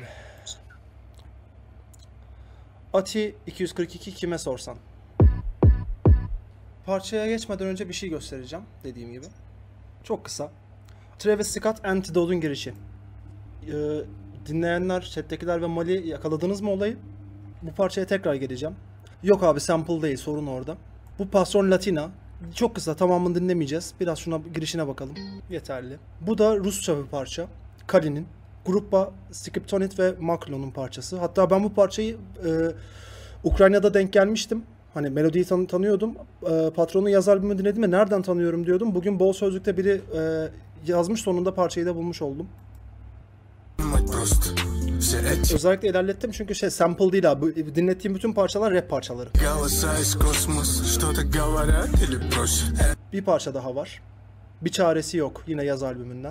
Ati 242 kime sorsan. Parçaya geçmeden önce bir şey göstereceğim dediğim gibi. Çok kısa. Travis Scott Antidote'un girişi. Dinleyenler, chat'tekiler ve Mali yakaladınız mı olayı? Bu parçaya tekrar geleceğim. Yok abi sample değil, sorun orada. Bu Patron Latina. Çok kısa, tamamını dinlemeyeceğiz. Biraz şuna girişine bakalım. Yeterli. Bu da Rusça bir parça. Kali'nin. Gruppa, Skiptonit ve Maklon'un parçası. Hatta ben bu parçayı Ukrayna'da denk gelmiştim. Hani melodiyi tanıyordum. Patron'un yaz albümünü dinledim ve nereden tanıyorum diyordum. Bugün Bol Sözlük'te biri yazmış, sonunda parçayı da bulmuş oldum. Özellikle ilerlettim çünkü sample değil abi. Dinlettiğim bütün parçalar rap parçaları. Bir parça daha var. Bir çaresi yok. Yine yaz albümünden.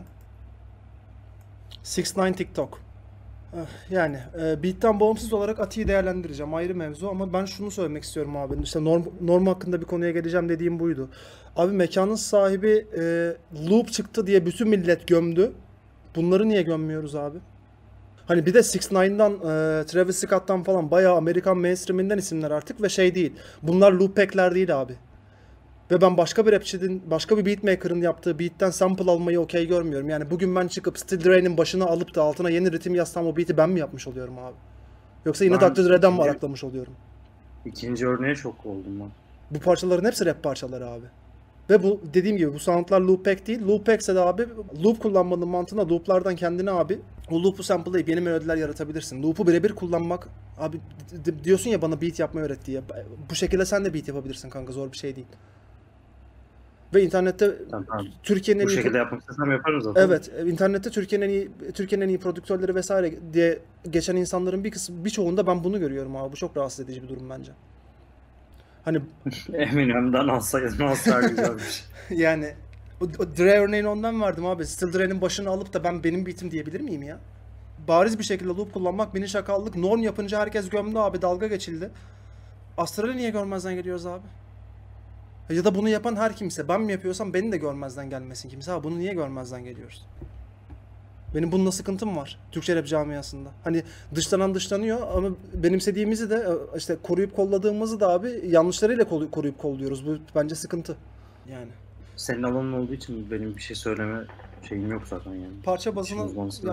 6ix9ine TikTok. Yani beat'ten bağımsız olarak Ati'yi değerlendireceğim. Ayrı mevzu ama ben şunu söylemek istiyorum abi. İşte norm hakkında bir konuya geleceğim dediğim buydu. Abi mekanın sahibi loop çıktı diye bütün millet gömdü. Bunları niye gömmüyoruz abi? Hani bir de 6ix9ine'dan, Travis Scott'tan falan bayağı Amerikan mainstream'inden isimler artık ve şey değil. Bunlar loop pack'ler değil abi. Ve ben başka bir rapçinin, başka bir beatmaker'ın yaptığı beat'ten sample almayı okey görmüyorum. Yani bugün ben çıkıp Still Dre'nin başına alıp da altına yeni ritim yazsam o beat'i ben mi yapmış oluyorum abi? Yoksa yine Dr. Dre'den mi araklamış oluyorum? İkinci örneğe şok oldum ben. Bu parçaların hepsi rap parçaları abi. Ve bu dediğim gibi bu soundlar loop pack değil. Loop pack'se de abi loop kullanmanın mantığına loop'lardan kendine abi o loop'u sample'layıp yeni melodiler yaratabilirsin. Loop'u birebir kullanmak abi diyorsun ya bana beat yapmayı öğret diye. Bu şekilde sen de beat yapabilirsin kanka, zor bir şey değil. Ve internette tamam. Türkiye'nin en iyi... Bu şekilde yapmak istesem yaparım zaten. Evet, internette Türkiye'nin en iyi prodüktörleri vesaire diye geçen insanların birçoğunda ben bunu görüyorum abi. Bu çok rahatsız edici bir durum bence. Hani Eminem'den alsaydı güzelmiş. yani o Dre örneğini ondan verdim abi. Still Dre'nin başını alıp da ben benim beatim diyebilir miyim ya? Bariz bir şekilde loop kullanmak beni şakallık. Norm yapınca herkes gömdü abi, dalga geçildi. Astral'i niye görmezden geliyoruz abi? Ya da bunu yapan her kimse, ben mi yapıyorsam beni de görmezden gelmesin kimse. Ha bunu niye görmezden geliyoruz? Benim bununla sıkıntım var Türkçe rap camiasında. Hani dışlanan dışlanıyor ama benimsediğimizi de işte koruyup kolladığımızı da abi yanlışlarıyla koruyup kolluyoruz. Bu bence sıkıntı. Yani. Senin alanın olduğu için benim bir şey söyleme şeyim yok zaten yani. Parça bazına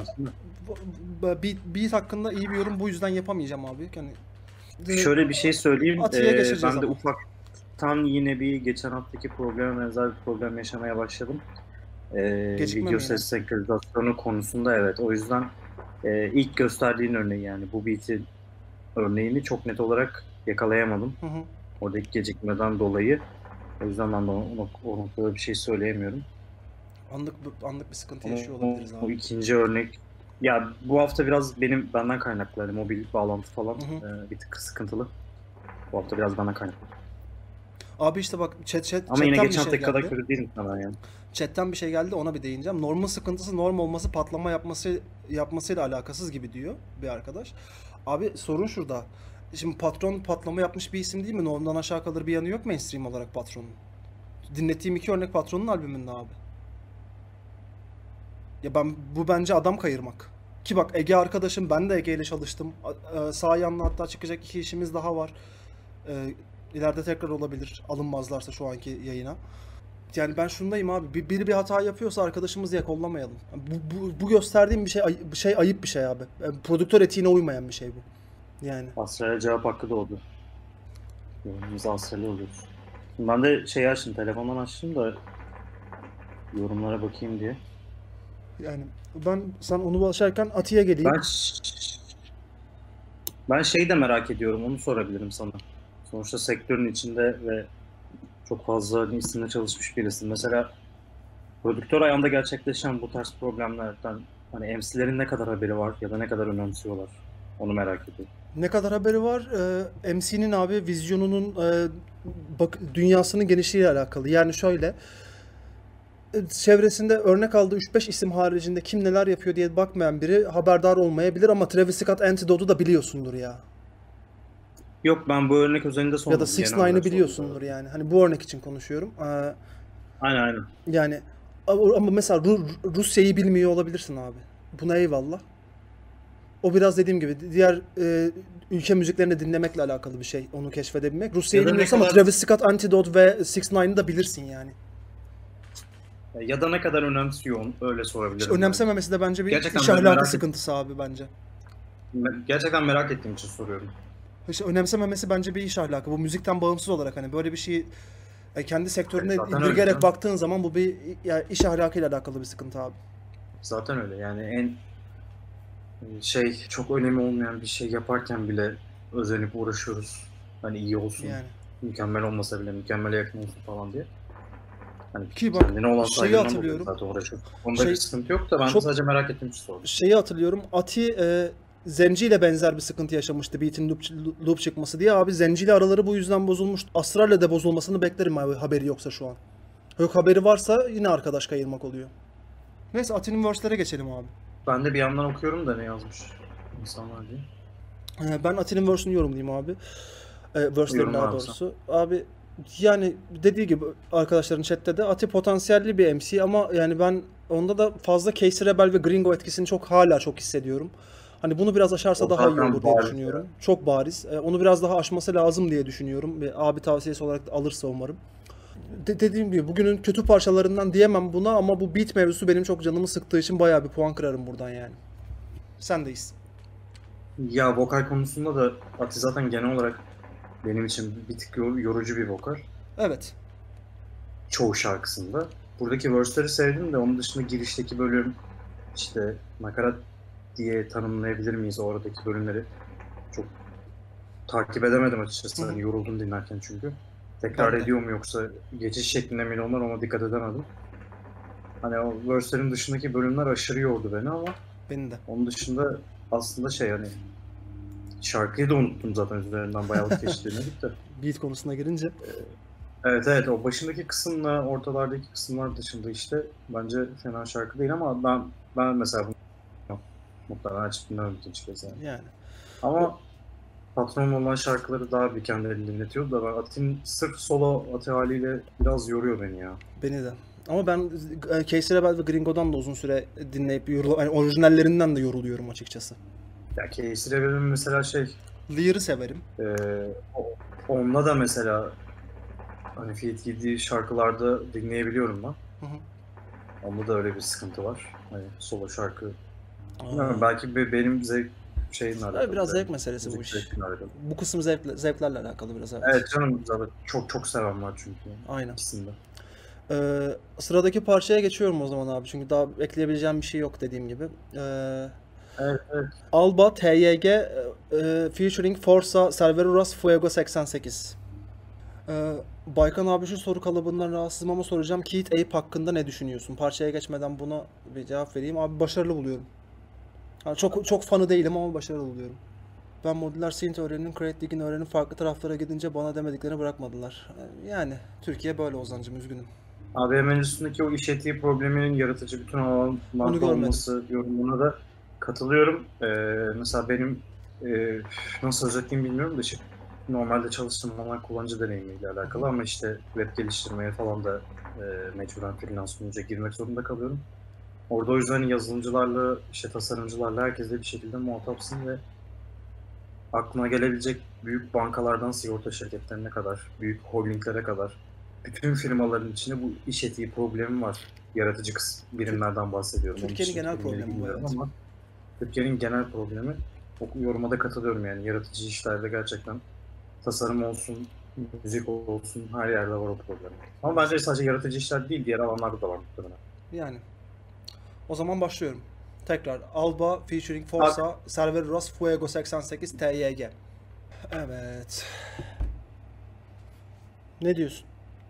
beat hakkında iyi bir yorum bu yüzden yapamayacağım abi. Yani şöyle bir şey söyleyeyim. Ben de ufak hafiften yine bir geçen haftaki probleme benzer bir problem yaşamaya başladım. Gecikme mi Video yine? ses senkronizasyonu konusunda evet. O yüzden ilk gösterdiğin örneği yani bu beat'in örneğini çok net olarak yakalayamadım. Hı hı. Oradaki gecikmeden dolayı. O yüzden ben de o noktada bir şey söyleyemiyorum. Anlık bir sıkıntı Ama yaşıyor olabiliriz o abi. ikinci örnek ya bu hafta biraz benden kaynaklı. Yani mobil bağlantı falan Hı hı. bir tık sıkıntılı. Bu hafta biraz benden kaynaklı. Abi işte bak Ama yine chatten bir geçen şey haftaki kadar geldi. kötü değilim sana yani. Chatten bir şey geldi, ona bir değineceğim. Norm'un sıkıntısı norm olması, patlama yapmasıyla alakasız gibi diyor bir arkadaş. Abi sorun şurada. Şimdi patron patlama yapmış bir isim değil mi? Norm'dan aşağı kalır bir yanı yok mainstream olarak patronun. Dinlettiğim 2 örnek patronun albümünde abi. Ya bu bence adam kayırmak. Ki bak Ege arkadaşım, ben de Ege ile çalıştım. Sağ yanına hatta çıkacak 2 işimiz daha var. İleride tekrar olabilir, alınmazlarsa şu anki yayına. Yani ben şundayım abi. Biri bir hata yapıyorsa arkadaşımızı ya kollamayalım. Bu gösterdiğim bir şey ayıp bir şey abi. Prodüktör etiğine uymayan bir şey bu. Yani. Astral'e cevap hakkı doğdu. Yorumumuz Astral'e oluyoruz. Şimdi ben de şeyi açtım, telefondan açtım da yorumlara bakayım diye. Yani sen onu başlarken Ati'ye geleyim. Ben şeyi de merak ediyorum, onu sorabilirim sana. Sonuçta sektörün içinde ve çok fazla isimle çalışmış birisin. Mesela prodüktör ayağında gerçekleşen bu tarz problemlerden hani MC'lerin ne kadar haberi var ya da ne kadar önemsiyorlar? Onu merak ediyorum. Ne kadar haberi var? MC'nin abi vizyonunun dünyasının genişliğiyle alakalı. Yani şöyle, çevresinde örnek aldığı 3-5 isim haricinde kim neler yapıyor diye bakmayan biri haberdar olmayabilir ama Travis Scott Antidote'u da biliyorsundur ya. Yok, ben bu örnek özelinde Ya sormadım. da Genel 6ix9ı'ı olarak biliyorsundur sordum. yani. Hani bu örnek için konuşuyorum. Aynen. Yani ama mesela Rusya'yı bilmiyor olabilirsin abi. Buna eyvallah. O biraz dediğim gibi diğer ülke müziklerini dinlemekle alakalı bir şey. Onu keşfedebilmek. Rusya'yı Ya da ne bilmiyorsun ama kadar Travis Scott, Antidote ve 6ix9ı'ı da bilirsin yani. ya da ne kadar önemsiyor onu öyle sorabilirim. İşte önemsememesi de bence bir Gerçekten iş ben ahlakı merak sıkıntısı abi bence. Gerçekten merak ettiğim için soruyorum. İşte önemsememesi bence bir iş ahlakı. Bu müzikten bağımsız olarak hani böyle bir şeyi kendi sektörüne Zaten öyle indirgerek canım. baktığın zaman bu bir yani iş ahlakıyla alakalı bir sıkıntı abi. Zaten öyle yani en çok önemi olmayan bir şey yaparken bile özenip uğraşıyoruz. Hani iyi olsun, Yani. mükemmel olmasa bile mükemmele yakın olsun falan diye. Hani Ki bak kendine olan şeyi saygından dolayı hatırlıyorum. zaten uğraşıyoruz. Onda bir sıkıntı yok da ben çok sadece merak ettiğim için sordum. şeyi hatırlıyorum. Ati Zenci ile benzer bir sıkıntı yaşamıştı beat'in loop çıkması diye. Abi Zenci ile araları bu yüzden bozulmuştu. Astral'le de bozulmasını beklerim abi, haberi yoksa şu an. Yok, haberi varsa yine arkadaş kayırmak oluyor. Neyse Ati'nin verse'lere geçelim abi. Ben de bir yandan okuyorum da ne yazmış insanlar diye. Ben Ati'nin verse'ünü yorumlayayım abi. Verse'lerin Yorumlar daha mısın? doğrusu. Abi yani dediği gibi arkadaşların chatte de Ati potansiyelli bir MC ama yani ben onda da fazla Casey Rebel ve Gringo etkisini hala çok hissediyorum. Hani bunu biraz aşarsa O daha iyi zaten olur diye bariz düşünüyorum. ya. Çok bariz. Onu biraz daha aşması lazım diye düşünüyorum. Bir abi tavsiyesi olarak da alırsa umarım. Dediğim gibi bugünün kötü parçalarından diyemem buna ama bu beat mevzusu benim çok canımı sıktığı için bayağı bir puan kırarım buradan yani. Sendeyiz. Ya vokal konusunda da Ati zaten genel olarak benim için bir tık yorucu bir vokal. Evet. Çoğu şarkısında. Buradaki verse'leri sevdim de onun dışında girişteki bölüm işte nakarat diye tanımlayabilir miyiz oradaki bölümleri? Çok takip edemedim açıkçası. Hani yoruldum dinlerken çünkü. Tekrar ediyor mu yoksa geçiş şeklinde mi onlar ona dikkat edemedim. Hani o verse'lerin dışındaki bölümler aşırı yordu beni ama Beni de. onun dışında aslında hani şarkıyı da unuttum zaten üzerinden bayağı vakit geçti dinledik de. Beat konusuna girince. Evet o başındaki kısımla ortalardaki kısımlar dışında işte bence fena şarkı değil ama ben mesela bunu muhtemelen açıp dinlemem ikinci kez yani. Yani. Ama patron olan şarkıları daha bir kendilerini dinletiyordu da ben Ati'nin sırf solo Ati haliyle biraz yoruyor beni ya. Beni de. Ama ben Casey Rebel ve Gringo'dan da uzun süre dinleyip yani orijinallerinden de yoruluyorum açıkçası. Ya Casey Rebel'in mesela Lear'ı severim. Onunla da mesela hani feat girdiği şarkılarda dinleyebiliyorum ben. Onda da öyle bir sıkıntı var. Hani solo şarkı. Bilmiyorum, belki benim şeyinle alakalı. biraz yani. zevk meselesi bu Müzik iş. zevkiyle alakalı. Bu kısım zevklerle alakalı biraz, evet. Evet canım, zaten çok çok seven var çünkü. Aynen. İkisinde. Sıradaki parçaya geçiyorum o zaman abi. Çünkü daha ekleyebileceğim bir şey yok dediğim gibi. Evet, evet. Alba TYG featuring Forza Cerberus Fuego 88. Baykan abi, şu soru kalıbından rahatsızım ama soracağım. Keith Ape hakkında ne düşünüyorsun? Parçaya geçmeden buna bir cevap vereyim. Abi başarılı buluyorum. Çok fanı değilim ama başarılı buluyorum. Ben modüler synth öğreninin, Create League'in öğrenin farklı taraflara gidince bana demediklerini bırakmadılar. Yani Türkiye böyle Ozan'cım, üzgünüm. Abi hemen üstündeki o iş etiği probleminin yaratıcı bütün Onu alanlarda görmedim. olması yorumuna da katılıyorum. Mesela benim nasıl özetleyeyim bilmiyorum da normalde çalıştığım normal kullanıcı deneyimiyle alakalı ama işte web geliştirmeye falan da mecburen freelance sunucuya girmek zorunda kalıyorum. Orada o yüzden yazılımcılarla, işte tasarımcılarla herkesle bir şekilde muhatapsın ve aklına gelebilecek büyük bankalardan sigorta şirketlerine kadar, büyük holdinglere kadar bütün firmaların içinde bu iş etiği problemi var. Yaratıcı birimlerden bahsediyorum. Türkiye'nin genel problemi bu, evet. Ama Türkiye'nin genel problemi, o yoruma da katılıyorum yani. Yaratıcı işlerde gerçekten tasarım olsun, müzik olsun, her yerde var o problem. Ama bence sadece yaratıcı işler değil, diğer alanlarda da var muhtemelen. Yani. O zaman başlıyorum. Tekrar Alba featuring Forza Cerberus Fuego 88 TYG. Evet. Ne diyorsun?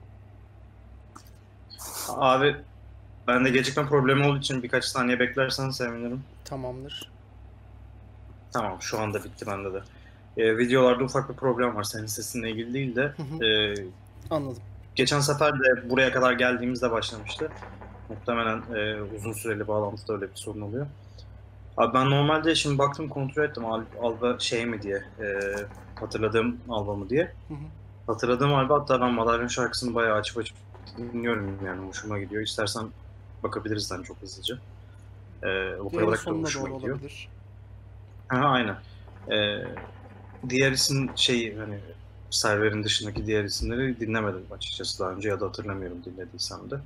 Abi ben de gecikme problemi olduğu için birkaç saniye beklersen sevinirim. Tamamdır. Tamam, şu anda bitti bende de. Videolarda ufak bir problem var, senin sesinle ilgili değil de. Anladım. Geçen sefer de buraya kadar geldiğimizde başlamıştı. Muhtemelen uzun süreli bağlantıda öyle bir sorun oluyor. Abi ben normalde şimdi baktım, kontrol ettim Alba şey mi diye, hatırladığım Alba mı diye. Hatırladığım Alba, hatta ben Madalyon şarkısını bayağı açıp dinliyorum yani, hoşuma gidiyor. İstersen bakabiliriz yani çok hızlıca. Vokal olarak da hoşuma gidiyor. Olabilir. Ha, aynen. Diğer isim hani serverin dışındaki diğer isimleri dinlemedim açıkçası daha önce, ya da hatırlamıyorum dinlediysem de.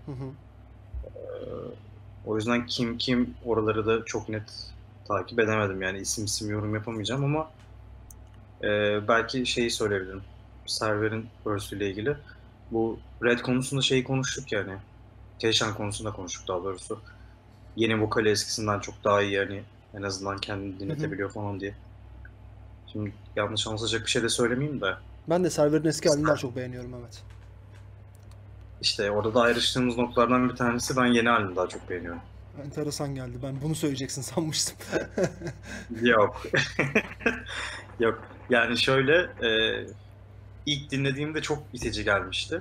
O yüzden kim oraları da çok net takip edemedim yani, isim yorum yapamayacağım ama belki şeyi söyleyebilirim. Serverin verse ile ilgili. Bu Red konusunda şeyi konuştuk yani. Keşan konusunda konuştuk daha doğrusu. Yeni vokali eskisinden çok daha iyi yani, en azından kendini dinletebiliyor falan diye. Şimdi yanlış anlaşılacak bir şey de söylemeyeyim de. Ben de serverin eski halini daha çok beğeniyorum, evet. İşte orada da ayrıştığımız noktalardan bir tanesi, ben yeni halini daha çok beğeniyorum. Enteresan geldi. Ben bunu söyleyeceksin sanmıştım. Yok. Yok. Yani şöyle, ilk dinlediğimde çok itici gelmişti.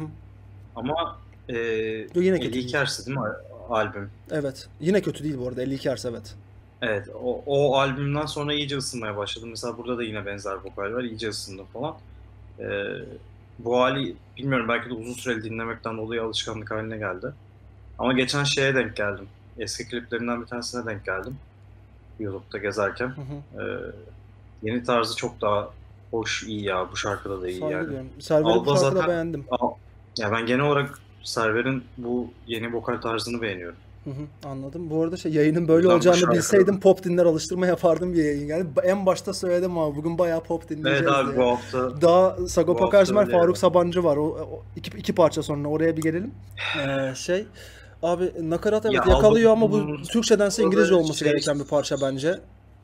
Ama yine kötü 52 değil. Hz değil mi albüm? Evet. Yine kötü değil bu arada. 52 Hz, evet. Evet. O albümden sonra iyice ısınmaya başladım. Mesela burada da yine benzer vokal var. İyice ısındım falan. Bu hali bilmiyorum, belki de uzun süreli dinlemekten dolayı alışkanlık haline geldi. Ama geçen şeye denk geldim. Eski kliplerinden bir tanesine denk geldim. YouTube'da gezerken. Yeni tarzı çok daha hoş, iyi ya. Bu şarkıda da iyi yani. Server'i bu şarkıda beğendim. Ya ben genel olarak Server'in bu yeni vokal tarzını beğeniyorum. Anladım. Bu arada yayının böyle olacağını bilseydim pop dinler alıştırma yapardım bir yayın. Yani en başta söyledim ama bugün bayağı pop dinleyeceğiz diye. Evet abi, bu hafta. Daha Sagopa Kajmer, Faruk Sabancı var. O iki parça sonra oraya bir gelelim. Abi nakarat evet yakalıyor ama bu Türkçedense İngilizce olması gereken bir parça bence.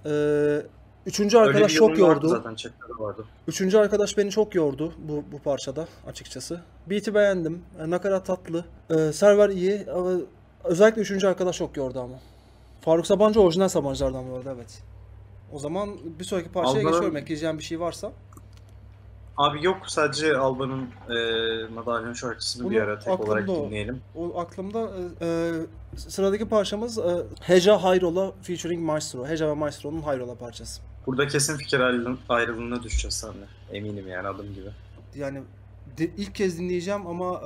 Üçüncü arkadaş çok yordu. Zaten Üçüncü arkadaş beni çok yordu bu parçada açıkçası. Beat'i beğendim. Nakarat tatlı. Server iyi. Özellikle üçüncü arkadaş çok yordu ama. Faruk Sabancı orijinal Sabancılardan bu arada, evet. O zaman bir sonraki parçaya geçiyorum. Ekleyeceğim bir şey varsa. Abi yok, sadece Alba'nın Madalyon şarkısını bunu bir ara tek olarak dinleyelim. O aklımda. Sıradaki parçamız Heja Hayrola featuring Maestro. Heja ve Maestro'nun Hayrola parçası. Burada kesin fikir ayrılığına düşeceğiz seninle. Eminim yani, adım gibi. Yani ilk kez dinleyeceğim ama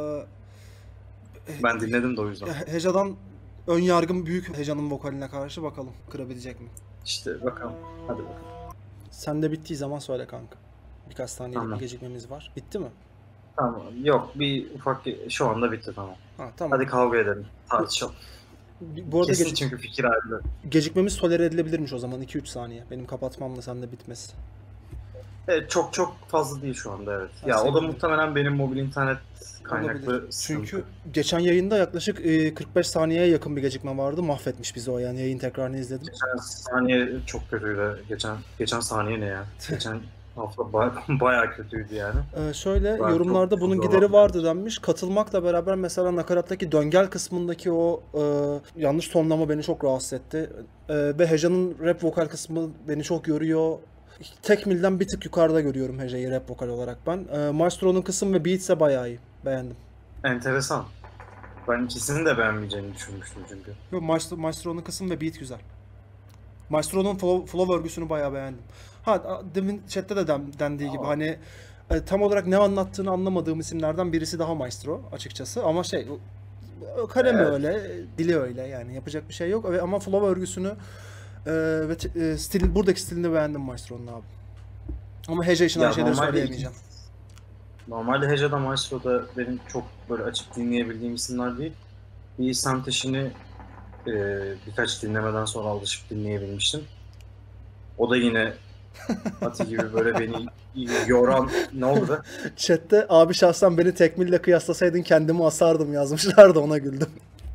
ben dinledim de o yüzden. Heja'dan ön yargım büyük, Heja'nın vokaline karşı. Bakalım kırabilecek mi? İşte bakalım. Hadi bakalım. Sen de bittiği zaman söyle kanka. Birkaç saniyelik bir gecikmemiz var. Bitti mi? Tamam. Yok, bir ufak şu anda bitti, tamam. Tamam. Hadi kavga edelim. Tartışalım. Bu arada Kesin çünkü fikir ayrılığı. gecikmemiz tolere edilebilirmiş o zaman 2-3 saniye. Benim kapatmamla sende bitmesi. Evet, çok çok fazla değil şu anda, evet. Ha, Ya o da senin- muhtemelen benim mobil internet kaynaklı Olabilir. sıkıntı. Çünkü geçen yayında yaklaşık 45 saniyeye yakın bir gecikme vardı. Mahvetmiş bizi o, yani yayın tekrarını izledim. Geçen saniye çok kötüydü. Geçen saniye ne ya? Geçen hafta bayağı kötüydü yani. Şöyle Ben yorumlarda çok bunun zor gideri anladım. vardı denmiş. Katılmakla beraber mesela nakarattaki döngel kısmındaki o yanlış tonlama beni çok rahatsız etti. Ve Heja'nın rap vokal kısmı beni çok yoruyor. Tekmil'den bir tık yukarıda görüyorum Heja'yı rap vokal olarak ben. Maestro'nun kısım ve beats'e bayağı iyi. Beğendim. Enteresan. Ben ikisini de beğenmeyeceğini düşünmüştüm çünkü. Yo, Maestro'nun kısım ve beat güzel. Maestro'nun flow örgüsünü bayağı beğendim. Demin chatte de dendiği gibi hani tam olarak ne anlattığını anlamadığım isimlerden birisi daha Maestro açıkçası. Ama kalemi Evet. öyle, dili öyle, yani yapacak bir şey yok. Ama flow örgüsünü ve buradaki stilini beğendim Maestro'nun abi. Ama Heja için Ya aynı şeyleri normalde söyleyemeyeceğim. Normalde Heja'da Maestro'da benim çok böyle açıp dinleyebildiğim isimler değil. Bir Semteş'ini birkaç dinlemeden sonra alışıp dinleyebilmiştim. O da yine Ati gibi böyle beni yoran, ne oldu be? Chat'te abi şahsen beni Tekmil'le kıyaslasaydın kendimi asardım yazmışlardı, ona güldüm.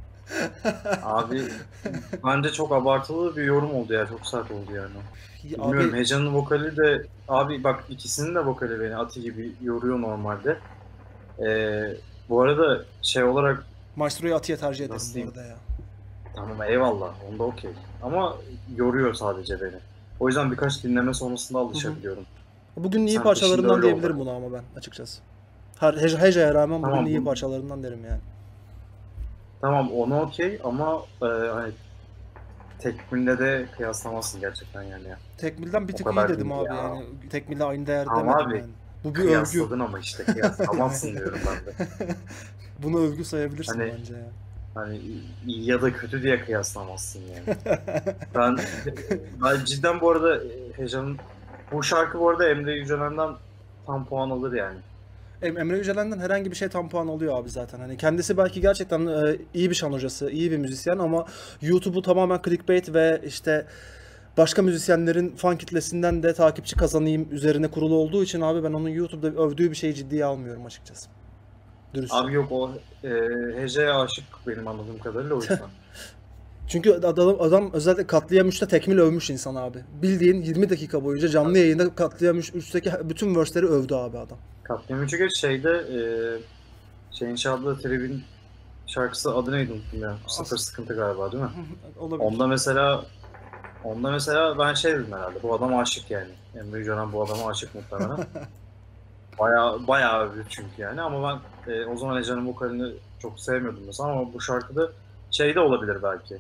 Abi bence çok abartılı bir yorum oldu ya, çok sert oldu yani. Bilmiyorum, Abi Heja'nın vokali de, abi bak ikisinin de vokali beni Ati gibi yoruyor normalde. Bu arada şey olarak, Maestro'yu Atiye tercih ederim nasıl bu diyeyim? arada ya. Tamam eyvallah, onda okey. Ama yoruyor sadece beni. O yüzden birkaç dinleme sonrasında alışabiliyorum. Bugün iyi Sen parçalarından peşinde öyle diyebilirim ol buna ama ben açıkçası. Heja'ya rağmen Tamam, bugün iyi bu- parçalarından derim yani. Tamam, onu okey ama hani Tekmil'le de kıyaslamazsın gerçekten yani ya. Tekmil'den bir O tık iyi kadar dedim değil abi ya. yani. Tekmil'le aynı değerde Tamam demedim abi, yani. Bu bir övgü. Kıyasladın ama işte kıyaslamazsın diyorum ben de. Bunu övgü sayabilirsin Hani- bence ya. Hani iyi ya da kötü diye kıyaslamazsın yani. Ben cidden bu arada Heja'nın bu şarkı bu arada Emre Yücelen'den tam puan alır yani. Emre Yücelen'den herhangi bir şey tam puan alıyor abi zaten. Hani kendisi belki gerçekten iyi bir şan hocası, iyi bir müzisyen ama YouTube'u tamamen clickbait ve işte başka müzisyenlerin fan kitlesinden de takipçi kazanayım üzerine kurulu olduğu için abi ben onun YouTube'da övdüğü bir şeyi ciddiye almıyorum açıkçası. Dürüst. Abi yok, o Heja'ya aşık benim anladığım kadarıyla, o yüzden. Çünkü adam özellikle Katliam 3'te Tekmil övmüş insan abi. Bildiğin 20 dakika boyunca canlı yayında Katliam 3'teki bütün verse'leri övdü abi adam. Katliam 3'ü geç, şeyin çaldığı Trib'in şarkısı adı neydi unuttum ya. Sıfır Sıkıntı galiba değil mi? Olabilir. Onda mesela ben şey dedim herhalde, bu adam aşık yani. Emre Yücelen bu adama aşık muhtemelen. Bayağı övdü çünkü yani, ama ben o zaman Ece'nin vokalini çok sevmiyordum mesela, ama bu şarkıda şey de olabilir belki.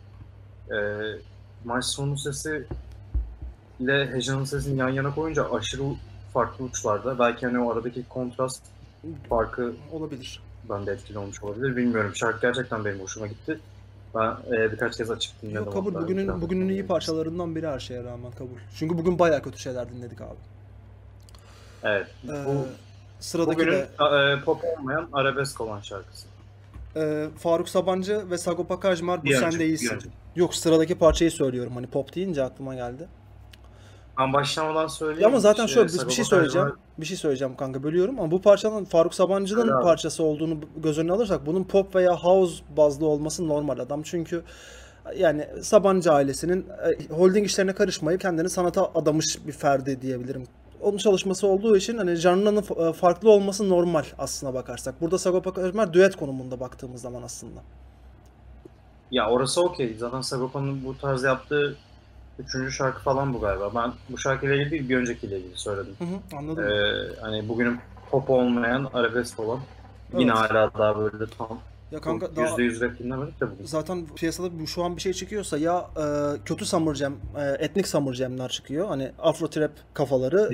Maestro'nun sesi ile Heja'nın sesini yan yana koyunca aşırı farklı uçlarda. Belki hani o aradaki kontrast farkı Olabilir. bende etkili olmuş olabilir. Bilmiyorum. Şarkı gerçekten benim hoşuma gitti. Ben birkaç kez açıp dinledim. Yok, kabul. hatta. Bugünün iyi parçalarından biri her şeye rağmen, kabul. Çünkü bugün bayağı kötü şeyler dinledik abi. Evet. Bu sıradaki Bugünün de pop olmayan arabesk olan şarkısı. Faruk Sabancı ve Sagopa Kajmer, Bu Bir Sen önceki, Değilsin. bir önceki. Yok, sıradaki parçayı söylüyorum. Hani pop deyince aklıma geldi. Ben başlamadan söyleyeyim. Ya ama zaten şöyle bir Sagopa şey söyleyeceğim. Kajmer- Bir şey söyleyeceğim kanka, bölüyorum ama bu parçanın Faruk Sabancı'nın Öyle abi. parçası olduğunu göz önüne alırsak bunun pop veya house bazlı olması normal adam. Çünkü yani Sabancı ailesinin holding işlerine karışmayıp kendini sanata adamış bir ferdi diyebilirim. Onun çalışması olduğu için hani janrının farklı olması normal aslına bakarsak. Burada Sagopa Kajmer düet konumunda baktığımız zaman aslında. Ya orası okey. Zaten Sagopa'nın bu tarz yaptığı 3. şarkı falan bu galiba. Ben bu şarkıyla ilgili değil, bir öncekiyle ilgili söyledim. Hı, anladım. Hani bugünün pop olmayan arabesk olan. Evet. Yine hala daha böyle tam Ya kanka daha %100 rap dinlemedik de bugün. zaten piyasada şu an bir şey çıkıyorsa ya kötü Summer Jam, etnik Summer Jam'ler çıkıyor. Hani Afro Trap kafaları.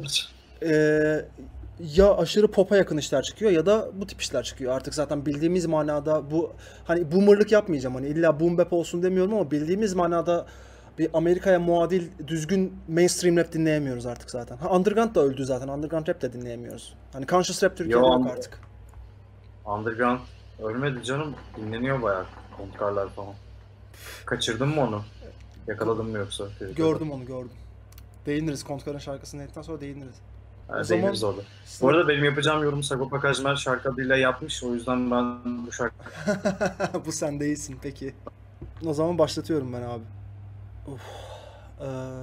Ya aşırı pop'a yakın işler çıkıyor ya da bu tip işler çıkıyor. Artık zaten bildiğimiz manada bu, hani boomerlık yapmayacağım, hani illa boom bap olsun demiyorum ama bildiğimiz manada bir Amerika'ya muadil düzgün mainstream rap dinleyemiyoruz artık zaten. Underground da öldü zaten. Underground rap de dinleyemiyoruz. Hani conscious rap Türkiye'de yok artık. Underground ölmedi canım. Dinleniyor bayağı. Kontkarlar falan. Kaçırdın mı onu? Yakaladın mı yoksa? Gördüm onu, gördüm. Değiniriz. Kontkar'ın şarkısını dedikten sonra değiniriz. Ha, O zaman- değiniriz orada. Bu arada benim yapacağım yorum Sagopa Kajmer şarkı adıyla yapmış. O yüzden ben bu şarkı... Bu sen değilsin peki. O zaman başlatıyorum ben abi. Of. Ee,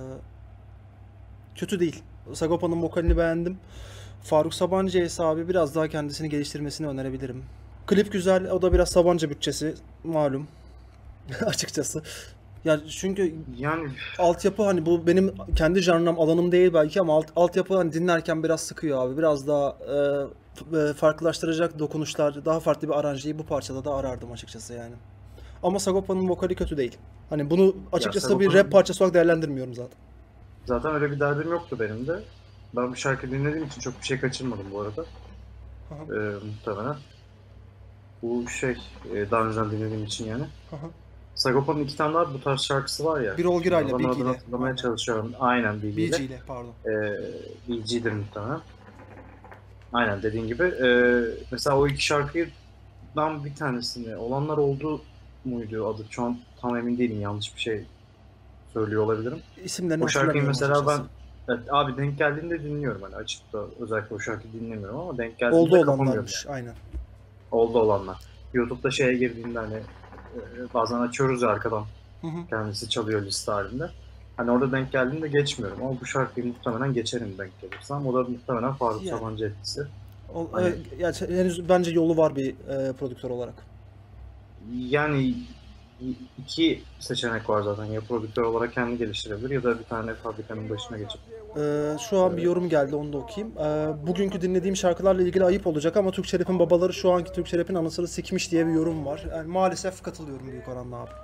kötü değil. Sagopa'nın vokalini beğendim. Faruk Sabancı'ya ise abi biraz daha kendisini geliştirmesini önerebilirim. Klip güzel. O da biraz Sabancı bütçesi. Malum. Açıkçası. Ya çünkü Yani altyapı hani bu benim kendi janrım alanım değil belki ama altyapı hani dinlerken biraz sıkıyor abi. Biraz daha farklılaştıracak dokunuşlar, daha farklı bir aranjeyi bu parçada da arardım açıkçası yani. Ama Sagopa'nın vokali kötü değil. Hani bunu açıkçası bir Sagopa'nın- rap parçası olarak değerlendirmiyorum zaten. zaten öyle bir derdim yoktu benim de. Ben bu şarkı dinlediğim için çok bir şey kaçırmadım bu arada. Aha, Muhtemelen. Bu daha önceden dinlediğim için yani. aha. Sagopa'nın 2 tane daha bu tarz şarkısı var ya. Bir Olgira'yla, Adamın Bilgi adını ile. hatırlamaya Aynen. çalışıyorum. Aynen Bilgi ile. BG ile pardon. Bilgi'dir muhtemelen. Aynen dediğin gibi. Mesela o 2 şarkıdan bir tanesini olanlar oldu muydu adı? Şu an tam emin değilim. Yanlış bir şey söylüyor olabilirim. İsimlerini O şarkıyı hatırlamıyorum mesela açıkçası. evet, abi denk geldiğinde dinliyorum. Hani açıp da özellikle o şarkıyı dinlemiyorum ama denk geldiğinde Oldu kapamıyorum. olanlarmış aynen. Oldu olanlar. YouTube'da şeye girdiğinde hani bazen açıyoruz ya arkadan Hı hı. kendisi çalıyor liste halinde. Hani orada denk geldiğinde geçmiyorum ama bu şarkıyı muhtemelen geçerim denk gelirsem. O da muhtemelen Faruk Yani. Sabancı etkisi. O, Hani- yani henüz bence yolu var bir prodüktör olarak. Yani 2 seçenek var zaten. Ya prodüktör olarak kendini geliştirebilir ya da bir tane fabrikanın başına geçip. Şu an bir yorum geldi, onu da okuyayım. Bugünkü dinlediğim şarkılarla ilgili ayıp olacak ama Türkçe rap'in babaları şu anki Türkçe rap'in anasını sikmiş diye bir yorum var. Yani maalesef katılıyorum büyük oranda abi.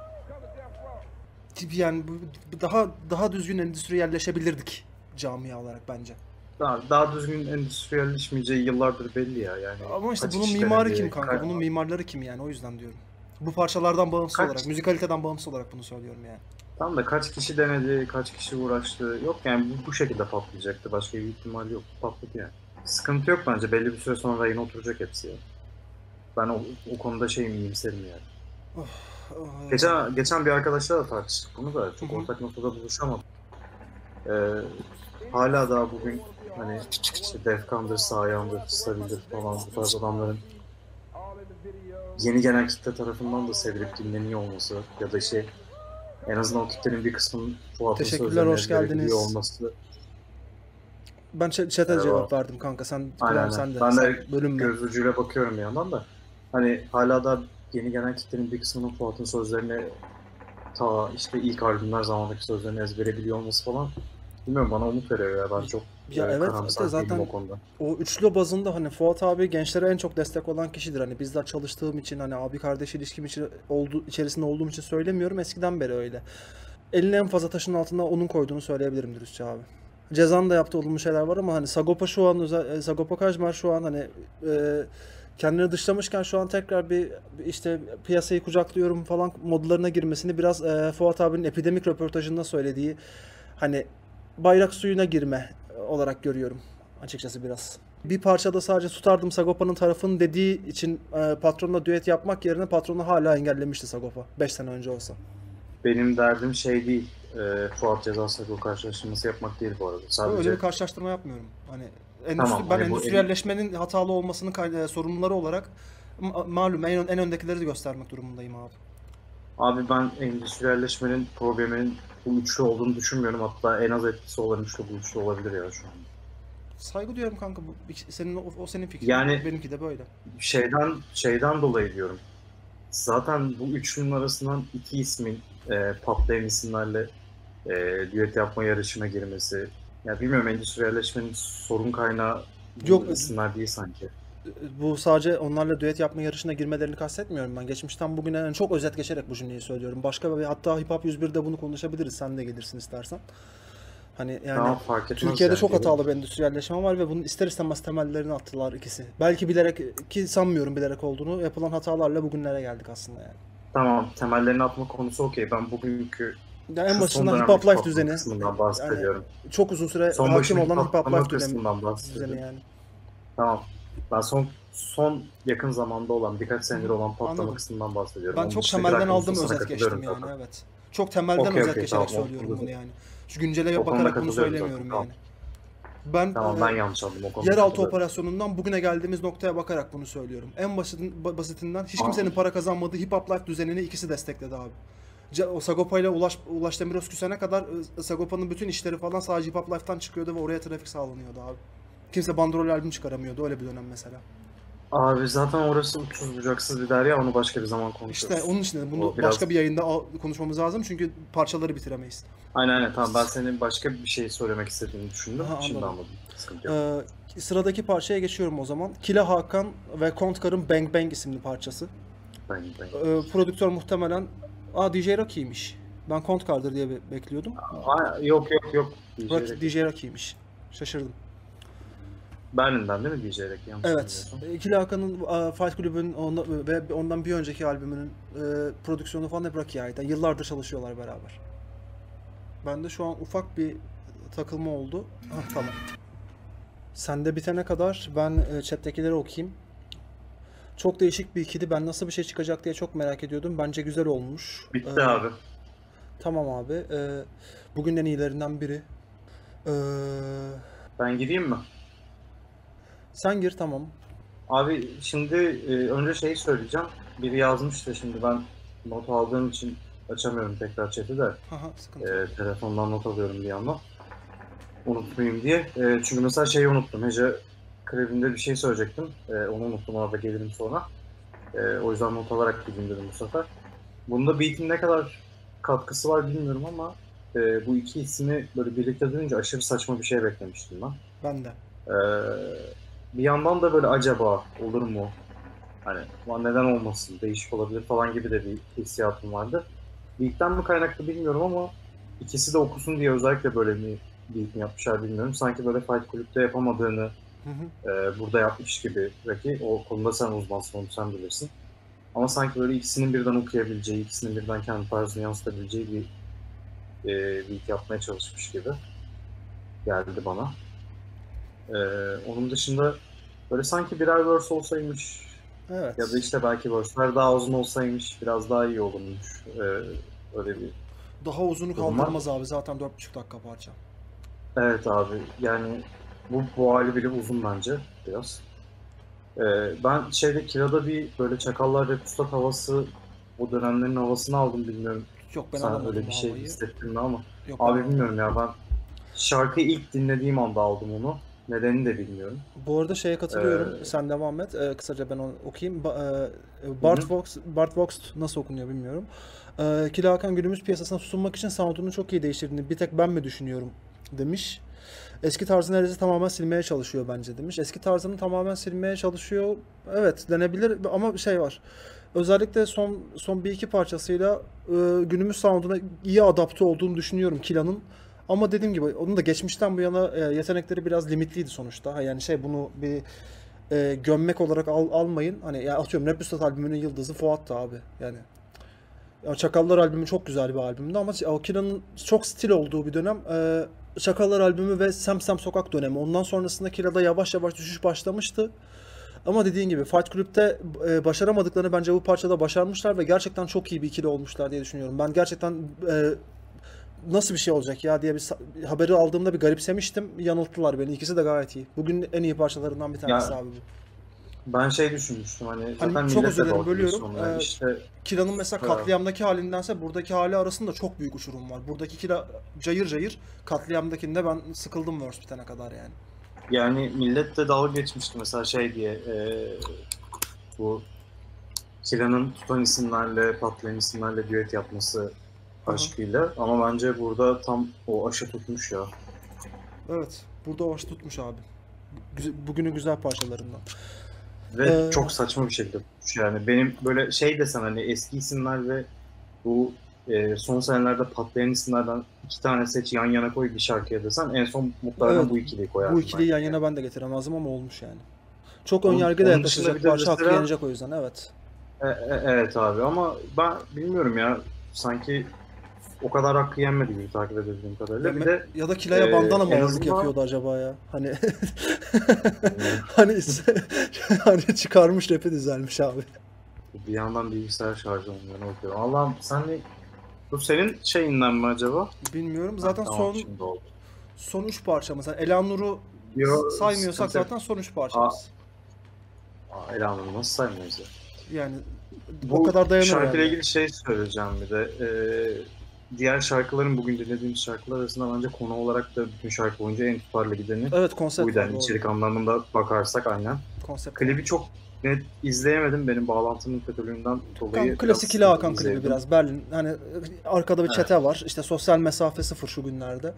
Yani daha düzgün endüstriyelleşebilirdik camia olarak bence. Daha düzgün endüstriyelleşmeyeceği yıllardır belli ya. Yani Ama işte kaç bunun kişi mimarı denedi, kim kanka? Bunun mimarları kim yani? O yüzden diyorum. Bu parçalardan bağımsız Kaç- olarak, müzikaliteden bağımsız olarak bunu söylüyorum yani. Tam da kaç kişi denedi, kaç kişi uğraştı. Yok yani bu şekilde patlayacaktı. Başka bir ihtimal yok. Patladı yani. Sıkıntı yok bence. Belli bir süre sonra rayına oturacak hepsi ya. Ben o konuda iyimserim yani. Geçen bir arkadaşla da tartıştık bunu da. Çok Hı hı. ortak noktada buluşamadık. Hala daha bugün hani işte Defkan'dır, Sayan'dır, Stabil'dir falan bu tarz adamların yeni gelen kitle tarafından da sevilip dinleniyor olması ya da en azından o kitlenin bir kısmının Fuat'ın Teşekkürler, sözlerini hoş geldiniz. ezberebiliyor olması. Ben chat'e Merhaba. cevap verdim kanka. Sen Aynen. sen de. Ben Sen de bölünme. göz ucuyla bakıyorum bir yandan da. Hani hala da yeni gelen kitlenin bir kısmının Fuat'ın sözlerini ta işte ilk albümler zamandaki sözlerini ezbere biliyor olması falan. Bilmiyorum, bana umut veriyor ya. Ben çok Ya evet, karamsar zaten değilim o konuda. o üçlü bazında hani Fuat abi gençlere en çok destek olan kişidir. Hani bizzat çalıştığım için, hani abi kardeş ilişkim içerisinde olduğum için söylemiyorum. Eskiden beri öyle. Elini en fazla taşın altına onun koyduğunu söyleyebilirim dürüstçe abi. Ceza'nın da yaptığı olumlu şeyler var ama hani Sagopa şu an Sagopa Kajmer şu an hani kendini dışlamışken şu an tekrar bir işte piyasayı kucaklıyorum falan modlarına girmesini biraz Fuat abinin epidemik röportajında söylediği hani bayrak suyuna girme olarak görüyorum açıkçası biraz. Bir parçada sadece tutardım Sagopa'nın tarafını dediği için patronla düet yapmak yerine patronu hala engellemişti Sagopa 5 sene önce olsa. Benim derdim değil. Fuat Ceza Sagopa karşılaştırması yapmak değil bu arada. Sadece Öyle bir karşılaştırma yapmıyorum. Hani Tamam, ben hani bu endüstriyelleşmenin hatalı olmasının sorumluları olarak malum en öndekileri de göstermek durumundayım abi. abi ben endüstriyelleşmenin probleminin bu üçlü olduğunu düşünmüyorum. Hatta en az etkisi olan üçlü bu üçlü olabilir ya şu an. Saygı duyuyorum kanka. O senin fikrin. Yani- Benimki de böyle. Şeyden dolayı diyorum. Zaten bu üçlünün arasından 2 ismin patlayan isimlerle düet yapma yarışına girmesi. Ya bilmiyorum, endüstriyelleşmenin sorun kaynağı bu Yok. isimler değil sanki. Bu sadece onlarla düet yapma yarışına girmelerini kastetmiyorum ben. Geçmişten bugüne yani çok özet geçerek bu cümleyi söylüyorum. Başka bir hatta Hip Hop 101'de bunu konuşabiliriz. Sen de gelirsin istersen. Hani yani Tamam, fark etmez Türkiye'de yani. çok hatalı bir endüstriyelleşme var ve bunun ister istemez temellerini attılar ikisi. Belki bilerek, ki sanmıyorum bilerek olduğunu, yapılan hatalarla bugünlere geldik aslında yani. Tamam, temellerini atma konusu okey. Ben bugünkü Ya en şu son başından Hip dönemdeki Hop Life patlama düzeni, kısmından bahsediyorum. çok uzun süre Son hakim başındaki olan Hip Hop patlama Life kısmından düzeni bahsediyorum. yani. Tamam. Ben son yakın zamanda olan, birkaç senedir olan patlama Anladım. kısmından bahsediyorum. Ben Onun çok dışındaki temelden rock aldım, konusunda sana özet geçtim katılıyorum yani, zaten. evet. Çok temelden Okey, özet okey, geçerek tamam. söylüyorum O bunu konuda, yani. Şu güncele o konuda bakarak bunu katılıyorum söylemiyorum zaten. Tamam. yani. Ben Tamam, ben yanlış anladım. O konuda yeraltı katılıyorum. operasyonundan bugüne geldiğimiz noktaya bakarak bunu söylüyorum. En basitinden hiç Aa. kimsenin para kazanmadığı Hip Hop Life düzenini ikisi destekledi abi. O Sagopa ile Ulaş Demiröz küsene kadar Sagopa'nın bütün işleri falan sadece Hip Hop Life'tan çıkıyordu ve oraya trafik sağlanıyordu abi. Kimse bandrol albüm çıkaramıyordu, öyle bir dönem mesela. Abi zaten orası uçsuz bucaksız bir derya, onu başka bir zaman konuşuruz. İşte onun için dedim, bunu O biraz- başka bir yayında konuşmamız lazım çünkü parçaları bitiremeyiz. Aynen, tamam, ben senin başka bir şey söylemek istediğini düşündüm. Aha, Şimdi anladım. anladım. Sıkıntı yok. Sıradaki parçaya geçiyorum o zaman. Killa Hakan ve Kontkar'ın Bang Bang isimli parçası. Ben. Prodüktör muhtemelen DJ Rocky'ymiş. Ben Kontkar'dır diye bekliyordum. Yok. DJ Rocky'ymiş. Şaşırdım. Berlin'den değil mi DJ Rek? Yanlış Evet. bilmiyorsam. Killa Hakan'ın Fight Club'ün ve ondan bir önceki albümünün prodüksiyonu falan hep Rocky'ye ait. Yani yıllardır çalışıyorlar beraber. Bende şu an ufak bir takılma oldu. Tamam. Sende bitene kadar ben chat'tekileri okuyayım. Çok değişik bir ikili. Ben nasıl bir şey çıkacak diye çok merak ediyordum. Bence güzel olmuş. Bitti abi. Tamam abi. Bugün en iyilerinden biri. Ben gireyim mi? Sen gir, tamam. Abi şimdi önce şeyi söyleyeceğim. Biri yazmıştı, şimdi ben not aldığım için açamıyorum tekrar chat'i de. Aha, sıkıntı yok. Telefondan not alıyorum bir yandan. Unutmayayım diye. Çünkü mesela şeyi unuttum. Hece klibinde bir şey söyleyecektim. Onu unuttum, orada gelirim sonra. O yüzden not alarak gideyim dedim bu sefer. Bunda beat'in ne kadar katkısı var bilmiyorum ama bu iki ismi böyle birlikte duyunca aşırı saçma bir şey beklemiştim ben. Ben de. Bir yandan da böyle acaba olur mu? Hani neden olmasın, değişik olabilir falan gibi de bir hissiyatım vardı. Beat'ten mi kaynaklı bilmiyorum ama ikisi de okusun diye özellikle böyle bir beat mi yapmışlar bilmiyorum. Sanki böyle Fight Club'de yapamadığını burada yapmış gibi. Belki o konuda sen uzmansın, onu sen bilirsin. Ama sanki böyle ikisinin birden okuyabileceği, ikisinin birden kendi tarzını yansıtabileceği bir beat yapmaya çalışmış gibi geldi bana. Onun dışında böyle sanki birer verse olsaymış, Evet. ya da işte belki verse'ler daha uzun olsaymış biraz daha iyi olurmuş. Öyle bir... Daha uzunu Zaman- kaldırmaz abi, zaten 4,5 dakika parça. Evet abi, yani bu hali bile uzun bence biraz. Ben Killa'da bir böyle Çakallar Rap Ustad havası, o dönemlerin havasını aldım, bilmiyorum. Yok, ben Sen alamadım öyle bir şey havayı. hissettin mi ama. Yok, ben Abi alamadım. bilmiyorum ya, ben şarkıyı ilk dinlediğim anda aldım onu. Nedenini de bilmiyorum. Bu arada şeye katılıyorum. Sen devam et. Kısaca ben onu okuyayım. Bart Voxt nasıl okunuyor bilmiyorum. Killa Hakan günümüz piyasasına tutunmak için sound'unu çok iyi değiştirdiğini bir tek ben mi düşünüyorum demiş. Eski tarzı neredeyse tamamen silmeye çalışıyor bence demiş. Eski tarzını tamamen silmeye çalışıyor. Evet, denebilir ama şey var. Özellikle son bir iki parçasıyla günümüz sound'una iyi adapte olduğunu düşünüyorum Killa'nın. Ama dediğim gibi onun da geçmişten bu yana yetenekleri biraz limitliydi sonuçta. Yani bunu bir gömmek olarak almayın. Hani ya atıyorum Rap Üstad albümünün yıldızı Fuat'tı abi. Yani Çakallar albümü çok güzel bir albümdü ama o Killa'nın çok stil olduğu bir dönem Çakallar albümü ve Sem Sem Sokak dönemi. Ondan sonrasında Killa'da yavaş yavaş düşüş başlamıştı. Ama dediğin gibi Fight Club'de başaramadıklarını bence bu parçada başarmışlar ve gerçekten çok iyi bir ikili olmuşlar diye düşünüyorum. Ben gerçekten nasıl bir şey olacak ya diye bir haberi aldığımda bir garipsemiştim. Yanılttılar beni. İkisi de gayet iyi. Bugün en iyi parçalarından bir tanesi abi bu. Ben düşünmüştüm hani zaten çok millet özür de dilerim, dalga bölüyorum. geçiyor işte. Killa'nın mesela Evet. katliamdaki halindense buradaki hali arasında çok büyük uçurum var. Buradaki Killa cayır cayır, katliamdakinde ben sıkıldım verse bitene kadar yani. Yani millet de dalga geçmişti mesela diye bu Killa'nın tutan isimlerle, patlayan isimlerle düet yapması aşkıyla, ama bence burada tam o aşı tutmuş ya. Evet, burada o aşı tutmuş abi. Bugünün güzel parçalarından. Ve çok saçma bir şekilde tutmuş yani. Benim böyle desen hani eski isimler ve bu son senelerde patlayan isimlerden 2 tane seç, yan yana koy bir şarkıya desen en son muhtemelen Evet, bu ikiliyi koyardım. Bu ikiliyi yan yana ben de getiremezdim ama olmuş yani. Çok Onun önyargıyla dışında yaklaşacak bir de parça, hakkı mesela- yenecek o yüzden, evet. Evet abi, ama ben bilmiyorum ya, sanki o kadar hakkı yenmedi gibi takip edebildiğim kadarıyla. Bir de Ya da Kila'ya bandana mı en ağırlık azından- yapıyordu acaba ya? Hani hani hani çıkarmış rapi düzelmiş abi. bir yandan bilgisayar şarjı olmuyor. Okuyorum. Allah'ım sen ne... Bu senin şeyinden mi acaba? Bilmiyorum. Zaten Tamam, şimdi oldu. son 3 parça mesela. Elanur'u Yo, saymıyorsak sıkıntı yok. zaten son 3 parçamız. Elhamdülillah nasıl saymıyoruz ya? Yani Bu o kadar dayanır şarkıyla yani. ilgili şey söyleyeceğim bir de. Diğer şarkıların bugün dinlediğimiz şarkılar arasında bence konu olarak da bütün şarkı boyunca en tutarlı gideni Evet, konsept buydu. var, Yani doğru. içerik anlamında bakarsak aynen. Konsept. Klibi çok net izleyemedim. Benim bağlantımın kötülüğünden dolayı. Kanka, klasik Kila Hakan klibi izleyemedim. biraz. Berlin. Hani arkada bir Evet. çete var. İşte sosyal mesafe sıfır şu günlerde.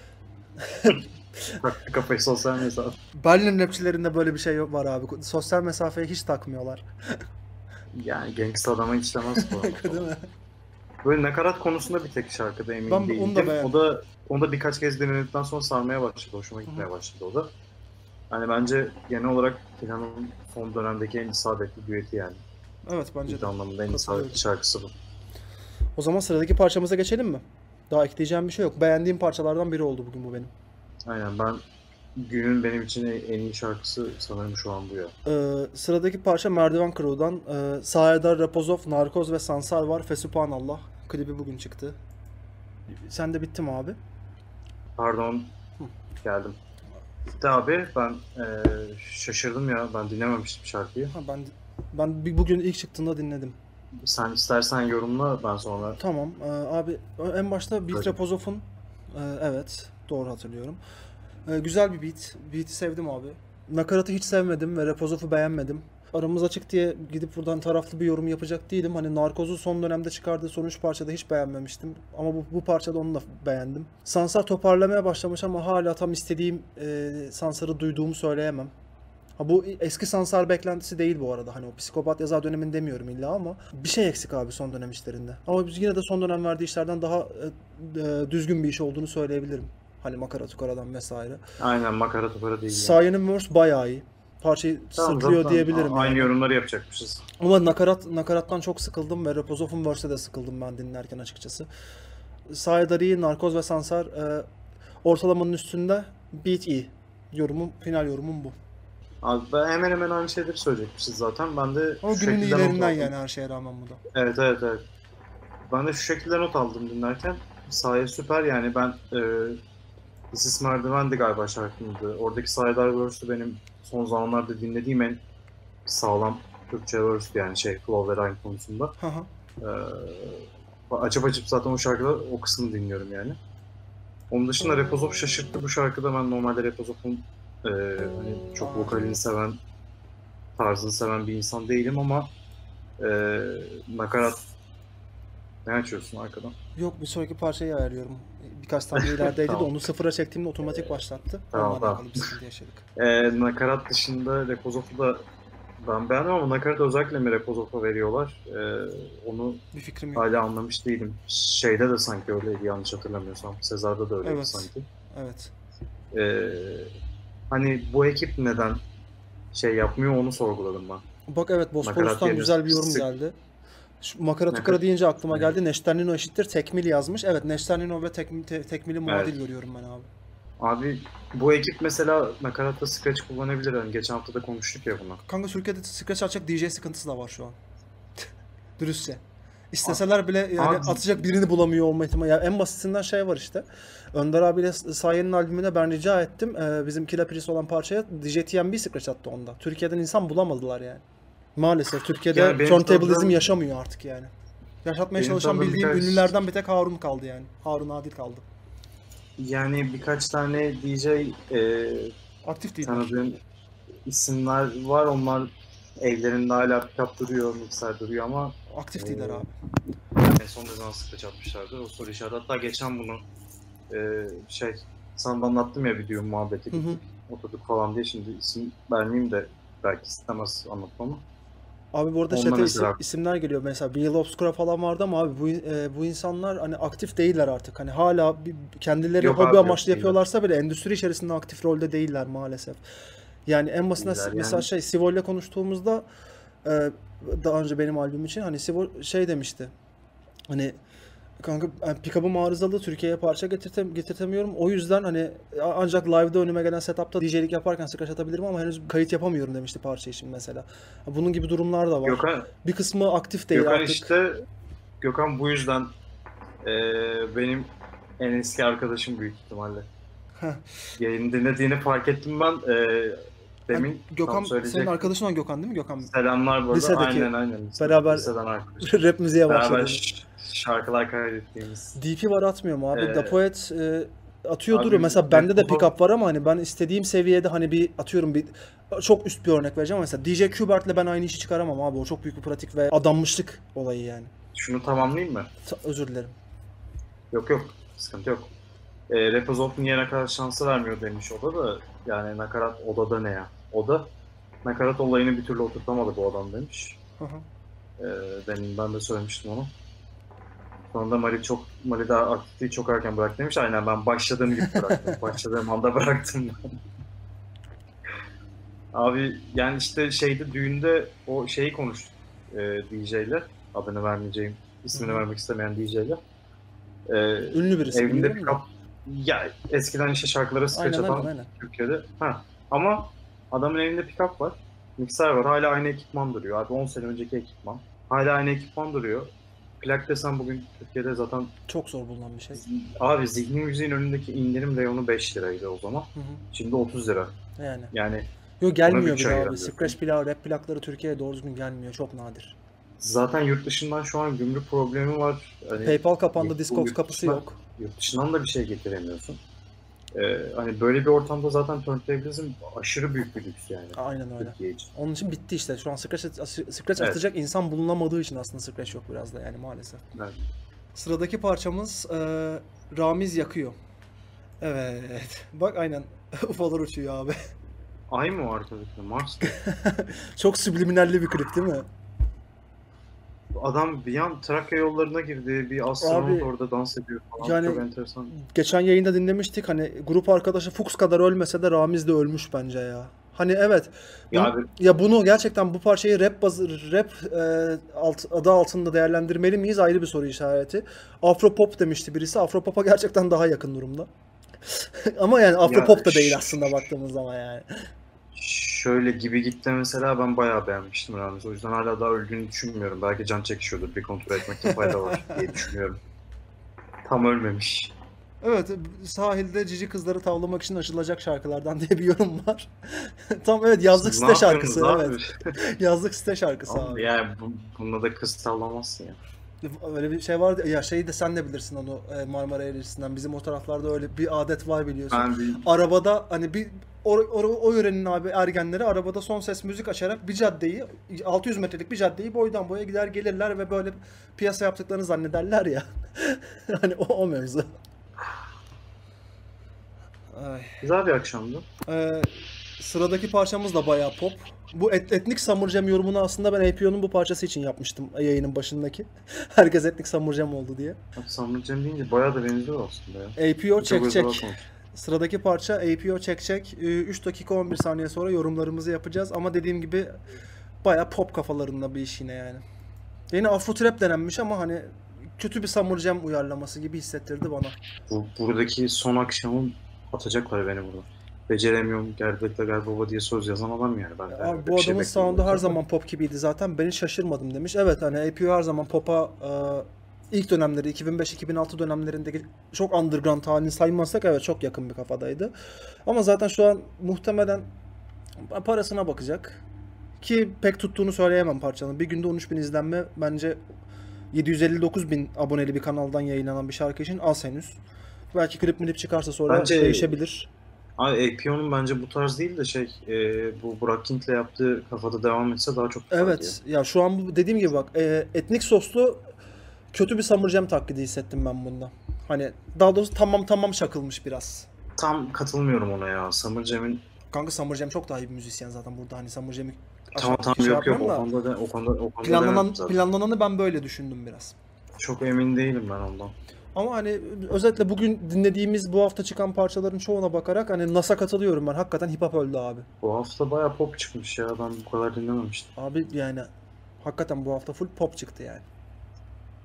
Taktı kafayı sosyal mesafe. Berlin rapçilerinde böyle bir şey var abi. Sosyal mesafeyi hiç takmıyorlar. Yani gangsta adama işlemez bu. Değil mi? Böyle nakarat konusunda bir tek şarkıda emin Ben onu da değildim. beğendim. Onu da birkaç kez dinledikten sonra sarmaya başladı. Hoşuma gitmeye başladı o da. Hani bence genel olarak Kila'nın son dönemdeki en isabetli düeti yani. Evet, bence Bir de. anlamda en Katılıyorum. isabetli şarkısı bu. O zaman sıradaki parçamıza geçelim mi? Daha ekleyeceğim bir şey yok. Beğendiğim parçalardan biri oldu bugün bu benim. Aynen ben günün benim için en iyi şarkısı sanırım şu an bu ya. Sıradaki parça Merdiven Crew'dan. Sahedar, Rapozov, Narkoz ve Sansar var. Fesubhanallah. Klibi bugün çıktı. Sen de bitti mi abi? Pardon geldim. Bitti abi ben şaşırdım ya ben dinlememiştim şarkıyı. Ha, ben bugün ilk çıktığında dinledim. Sen istersen yorumla ben sonra. Tamam. Abi en başta Beat Tabii. Rapozov'un evet, doğru hatırlıyorum. Güzel bir beat. Beat'i sevdim abi. Nakaratı hiç sevmedim ve Rapozov'u beğenmedim. Aramız açık diye gidip buradan taraflı bir yorum yapacak değilim. Hani Narkoz'u son dönemde çıkardığı son 3 parçada hiç beğenmemiştim. Ama bu parçada onu da beğendim. Sansar toparlamaya başlamış ama hala tam istediğim Sansar'ı duyduğumu söyleyemem. Ha, bu eski Sansar beklentisi değil bu arada. Hani o psikopat yazar dönemin demiyorum illa ama bir şey eksik abi son dönem işlerinde. Ama yine de son dönem verdiği işlerden daha düzgün bir iş olduğunu söyleyebilirim. Hani Makara Tukara'dan vesaire. Aynen makara topara değil. Yani. Saye'nin verse bayağı iyi. Parçayı Tamam, sırtlıyor zaten diyebilirim aynı yani. yorumları yapacakmışız. Ama nakarattan çok sıkıldım ve Rapozov'un verse'e de sıkıldım ben dinlerken açıkçası. Saye'da iyi, Narkoz ve Sansar ortalamanın üstünde, beat iyi. Final yorumum bu. Abi ben hemen hemen aynı şeyleri söyleyecekmişiz zaten. Ben de Ama şu günün şekilde not iyilerinden aldım. yani her şeye rağmen bu da. Evet. Ben de şu şekilde not aldım dinlerken. Saye süper yani ben This is Merdiven'di galiba şarkımdı. Oradaki Sayedar verse'ü benim son zamanlarda dinlediğim en sağlam Türkçe verse'ü yani flow ve rhyme konusunda. Hı hı. Açıp zaten o şarkıda o kısmını dinliyorum yani. Onun dışında Rapozov şaşırttı bu şarkıda. Ben normalde Rapozov'un hani çok vokalini seven, tarzını seven bir insan değilim ama nakarat ne açıyorsun arkadan? Yok, bir sonraki parçayı ayarlıyorum. Birkaç tane ilerideydi Tamam. de onu sıfıra çektiğimde otomatik başlattı. Tamam, Onunla tamam. alakalı bir sıkıntı yaşadık. Nakarat dışında Rapozov'u da ben beğendim ama nakarat özellikle mi Rapozov'a veriyorlar? Onu Bir fikrim yok. hala anlamış değilim. Şeyde de sanki öyleydi yanlış hatırlamıyorsam. Sezar'da da öyleydi Evet. sanki. Evet. Hani bu ekip neden şey yapmıyor onu sorguladım ben. Bak evet, Nakarat Bosporus'tan yerine güzel bir yorum sık- geldi. Makara Tukara Nakarat- deyince aklıma Evet. geldi. Neşternino eşittir tekmil yazmış. Evet, Neşternino ve tekmili muadil Evet. görüyorum ben abi. Abi bu ekip mesela nakaratta scratch kullanabilir. Hani geçen hafta da konuştuk ya bunu. Kanka Türkiye'de scratch atacak DJ sıkıntısı da var şu an. Dürüstçe. İsteseler bile yani Abi- atacak birini bulamıyor olma ihtimali. Ya en basitinden şey var işte. Önder abiyle Sayen'in albümüne ben rica ettim. Bizim Killa Priest olan parçaya DJ TMB scratch attı onda. Türkiye'den insan bulamadılar yani. Maalesef Türkiye'de Yani benim turntablism tanıdığım- yaşamıyor artık yani. Yaşatmaya Benim çalışan tanıdığım bildiğim birkaç- ünlülerden bir tek Harun kaldı yani. Harun Adil kaldı. Yani birkaç tane DJ Aktif değil. tanıdığım isimler var. Onlar evlerinde hala pick-up duruyor, mikser duruyor ama Aktif değiller abi. en son ne zaman scratch atmışlardı. O soru işareti. Hatta geçen bunu sana da anlattım ya video muhabbeti. Hı hı. Oturduk falan diye şimdi isim vermeyeyim de belki istemez anlatmamı. Abi bu arada Onunla chat'e mesela- isimler geliyor. Mesela Bill Obscura falan vardı ama abi bu insanlar hani aktif değiller artık. Hani hala kendileri Yok hobi abi, yok amaçlı değiller. yapıyorlarsa bile endüstri içerisinde aktif rolde değiller maalesef. Yani en basitinden Değiller mesela yani. Sivo ile konuştuğumuzda daha önce benim albüm için hani Sivo şey demişti. Hani Kanka pick-up'ım arızalı, Türkiye'ye parça getirtemiyorum. O yüzden hani ancak live'da önüme gelen setup'ta DJ'lik yaparken scratch atabilirim ama henüz kayıt yapamıyorum demişti parça için mesela. Bunun gibi durumlar da var. Gökhan, Bir kısmı aktif değil Gökhan artık. işte Gökhan bu yüzden benim en eski arkadaşım büyük ihtimalle. Yayını dinlediğini fark ettim ben. Demin Gökhan, tam senin söyleyecektim. arkadaşın olan Gökhan değil mi Gökhan? Selamlar bu arada. Lisedeki Aynen. beraber Liseden arkadaşım. rap müziğe Beraber başladık. şarkılar kaydettiğimiz. DP var atmıyor mu abi? Ee, Dapoet atıyor abi, duruyor. Mesela bende de Dapo- pick-up var ama hani ben istediğim seviyede hani bir atıyorum bir çok üst bir örnek vereceğim ama mesela DJ Qubart'la ben aynı işi çıkaramam abi. O çok büyük bir pratik ve adanmışlık olayı yani. Şunu tamamlayayım mı? Özür dilerim. Yok. Sıkıntı yok. Rapazov niye nakarat şansı vermiyor demiş o da yani nakarat odada ne ya? Oda nakarat olayını bir türlü oturtamadı bu adam demiş. Hı hı. Demin ben de söylemiştim onu. Sonra da Mali daha aktifliği çok erken bırak demiş. Aynen ben başladığım gibi bıraktım. Başladığım anda bıraktım. Abi yani işte düğünde o şeyi konuştuk DJ'yle. Adını vermeyeceğim, ismini vermek istemeyen DJ'yle. Ünlü birisi. Evinde biliyorum da. pick-up, ya eskiden işte şarkılara scratch atan Aynen. Türkiye'de. Ama adamın elinde pick-up var, mikser var. Hala aynı ekipman duruyor. Abi 10 sene önceki ekipman. Hala aynı ekipman duruyor. Plak desen bugün Türkiye'de zaten Çok zor bulunan bir şey. abi zihni müziğin önündeki indirim reyonu 5 liraydı o zaman. Hı hı. Şimdi 30 lira. Yani. Yani Yok gelmiyor bütçe bile abi. ayıramıyorsun. Scratch plak, rap plakları Türkiye'ye doğru düzgün gelmiyor. Çok nadir. zaten yurt dışından şu an gümrük problemi var. Hani PayPal kapandı, yurt Discogs kapısı dışından- yok. Yurt dışından da bir şey getiremiyorsun. Hani böyle bir ortamda zaten turntablism aşırı büyük bir lüks yani. Aynen öyle. Türkiye için. Onun için bitti işte. Şu an Scratch Evet. atacak insan bulunamadığı için aslında Scratch yok biraz da yani maalesef. Evet. Sıradaki parçamız Ramiz yakıyor. Evet. Bak aynen UFO'lar uçuyor abi. Ay mı o arkadaşlar? Mars mı? Çok subliminalli bir klip değil mi? Adam bir an Trakya yollarına girdi. Bir astronot Abi, orada dans ediyor falan. yani- Çok enteresan. Geçen yayında dinlemiştik hani grup arkadaşı Fuchs kadar ölmese de Ramiz de ölmüş bence ya. Hani evet. Ya Bunu- abi- ya bunu gerçekten bu parçayı rap adı altında değerlendirmeli miyiz ayrı bir soru işareti. Afropop demişti birisi. Afropop'a gerçekten daha yakın durumda. Ama yani Afropop da değil aslında baktığımız zaman yani. Şöyle gibi gitti mesela ben bayağı beğenmiştim Ramiz. O yüzden hala daha öldüğünü düşünmüyorum. Belki can çekişiyordur. Bir kontrol etmekte fayda var diye düşünüyorum. Tam ölmemiş. Evet, sahilde cici kızları tavlamak için açılacak şarkılardan diye bir yorum var. Tam evet yazlık Siz site ne şarkısı yapıyorsunuz evet. abi? Yazlık site şarkısı abi. Yani bununla da kız tavlamazsın ya. Öyle bir şey vardı ya şeyi de sen de bilirsin onu Marmara Eğrisi'nden. Bizim o taraflarda öyle bir adet var biliyorsun. Ben bir Arabada hani bir o yörenin abi ergenleri arabada son ses müzik açarak bir caddeyi 600 metrelik bir caddeyi boydan boya gider gelirler ve böyle piyasa yaptıklarını zannederler ya. Hani o mevzu. Ay. güzel bir akşamdı. Sıradaki parçamız da bayağı pop. Bu etnik Summer Jam yorumunu aslında ben APO'nun bu parçası için yapmıştım yayının başındaki. Herkes etnik Summer Jam oldu diye. Summer Jam deyince bayağı da benziyor aslında ya. APO Çok çek özel çek. bakmamış. Sıradaki parça APO çek çek. 3 dakika 11 saniye sonra yorumlarımızı yapacağız ama dediğim gibi bayağı pop kafalarında bir iş yine yani. Yine Afro Trap denenmiş ama hani kötü bir Summer Jam uyarlaması gibi hissettirdi bana. Buradaki son akşamın atacaklar beni burada. Beceremiyorum gerdekle gel baba diye söz yazan adam yani. Ben Abi bu bir şey adamın sound'u bekliyorum. her zaman pop gibiydi zaten. Ben hiç şaşırmadım demiş. Evet hani APO her zaman pop'a ilk dönemleri 2005-2006 dönemlerindeki çok underground halini saymazsak evet çok yakın bir kafadaydı. Ama zaten şu an muhtemelen parasına bakacak. Ki pek tuttuğunu söyleyemem parçanın. Bir günde 13.000 izlenme bence 759.000 aboneli bir kanaldan yayınlanan bir şarkı için az henüz. Belki klip milip çıkarsa sonra Bence- değişebilir. Abi APO'nun bence bu tarz değil de bu Burak King'le yaptığı kafada devam etse daha çok güzel Evet. Ya şu an bu dediğim gibi bak etnik soslu kötü bir Summer Jam taklidi hissettim ben bunda. Hani daha doğrusu tamam çakılmış biraz. Tam katılmıyorum ona ya. Summer Jam'in Kanka Summer Jam çok daha iyi bir müzisyen zaten burada hani Summer Jam'i tamam şey yok yapmıyorum o da konuda demedim zaten. planlananı ben böyle düşündüm biraz. Çok emin değilim ben ondan. Ama hani özetle bugün dinlediğimiz bu hafta çıkan parçaların çoğuna bakarak hani NAS'a katılıyorum ben. Hakikaten hip hop öldü abi. Bu hafta bayağı pop çıkmış ya. Ben bu kadar dinlememiştim. Abi yani hakikaten bu hafta full pop çıktı yani.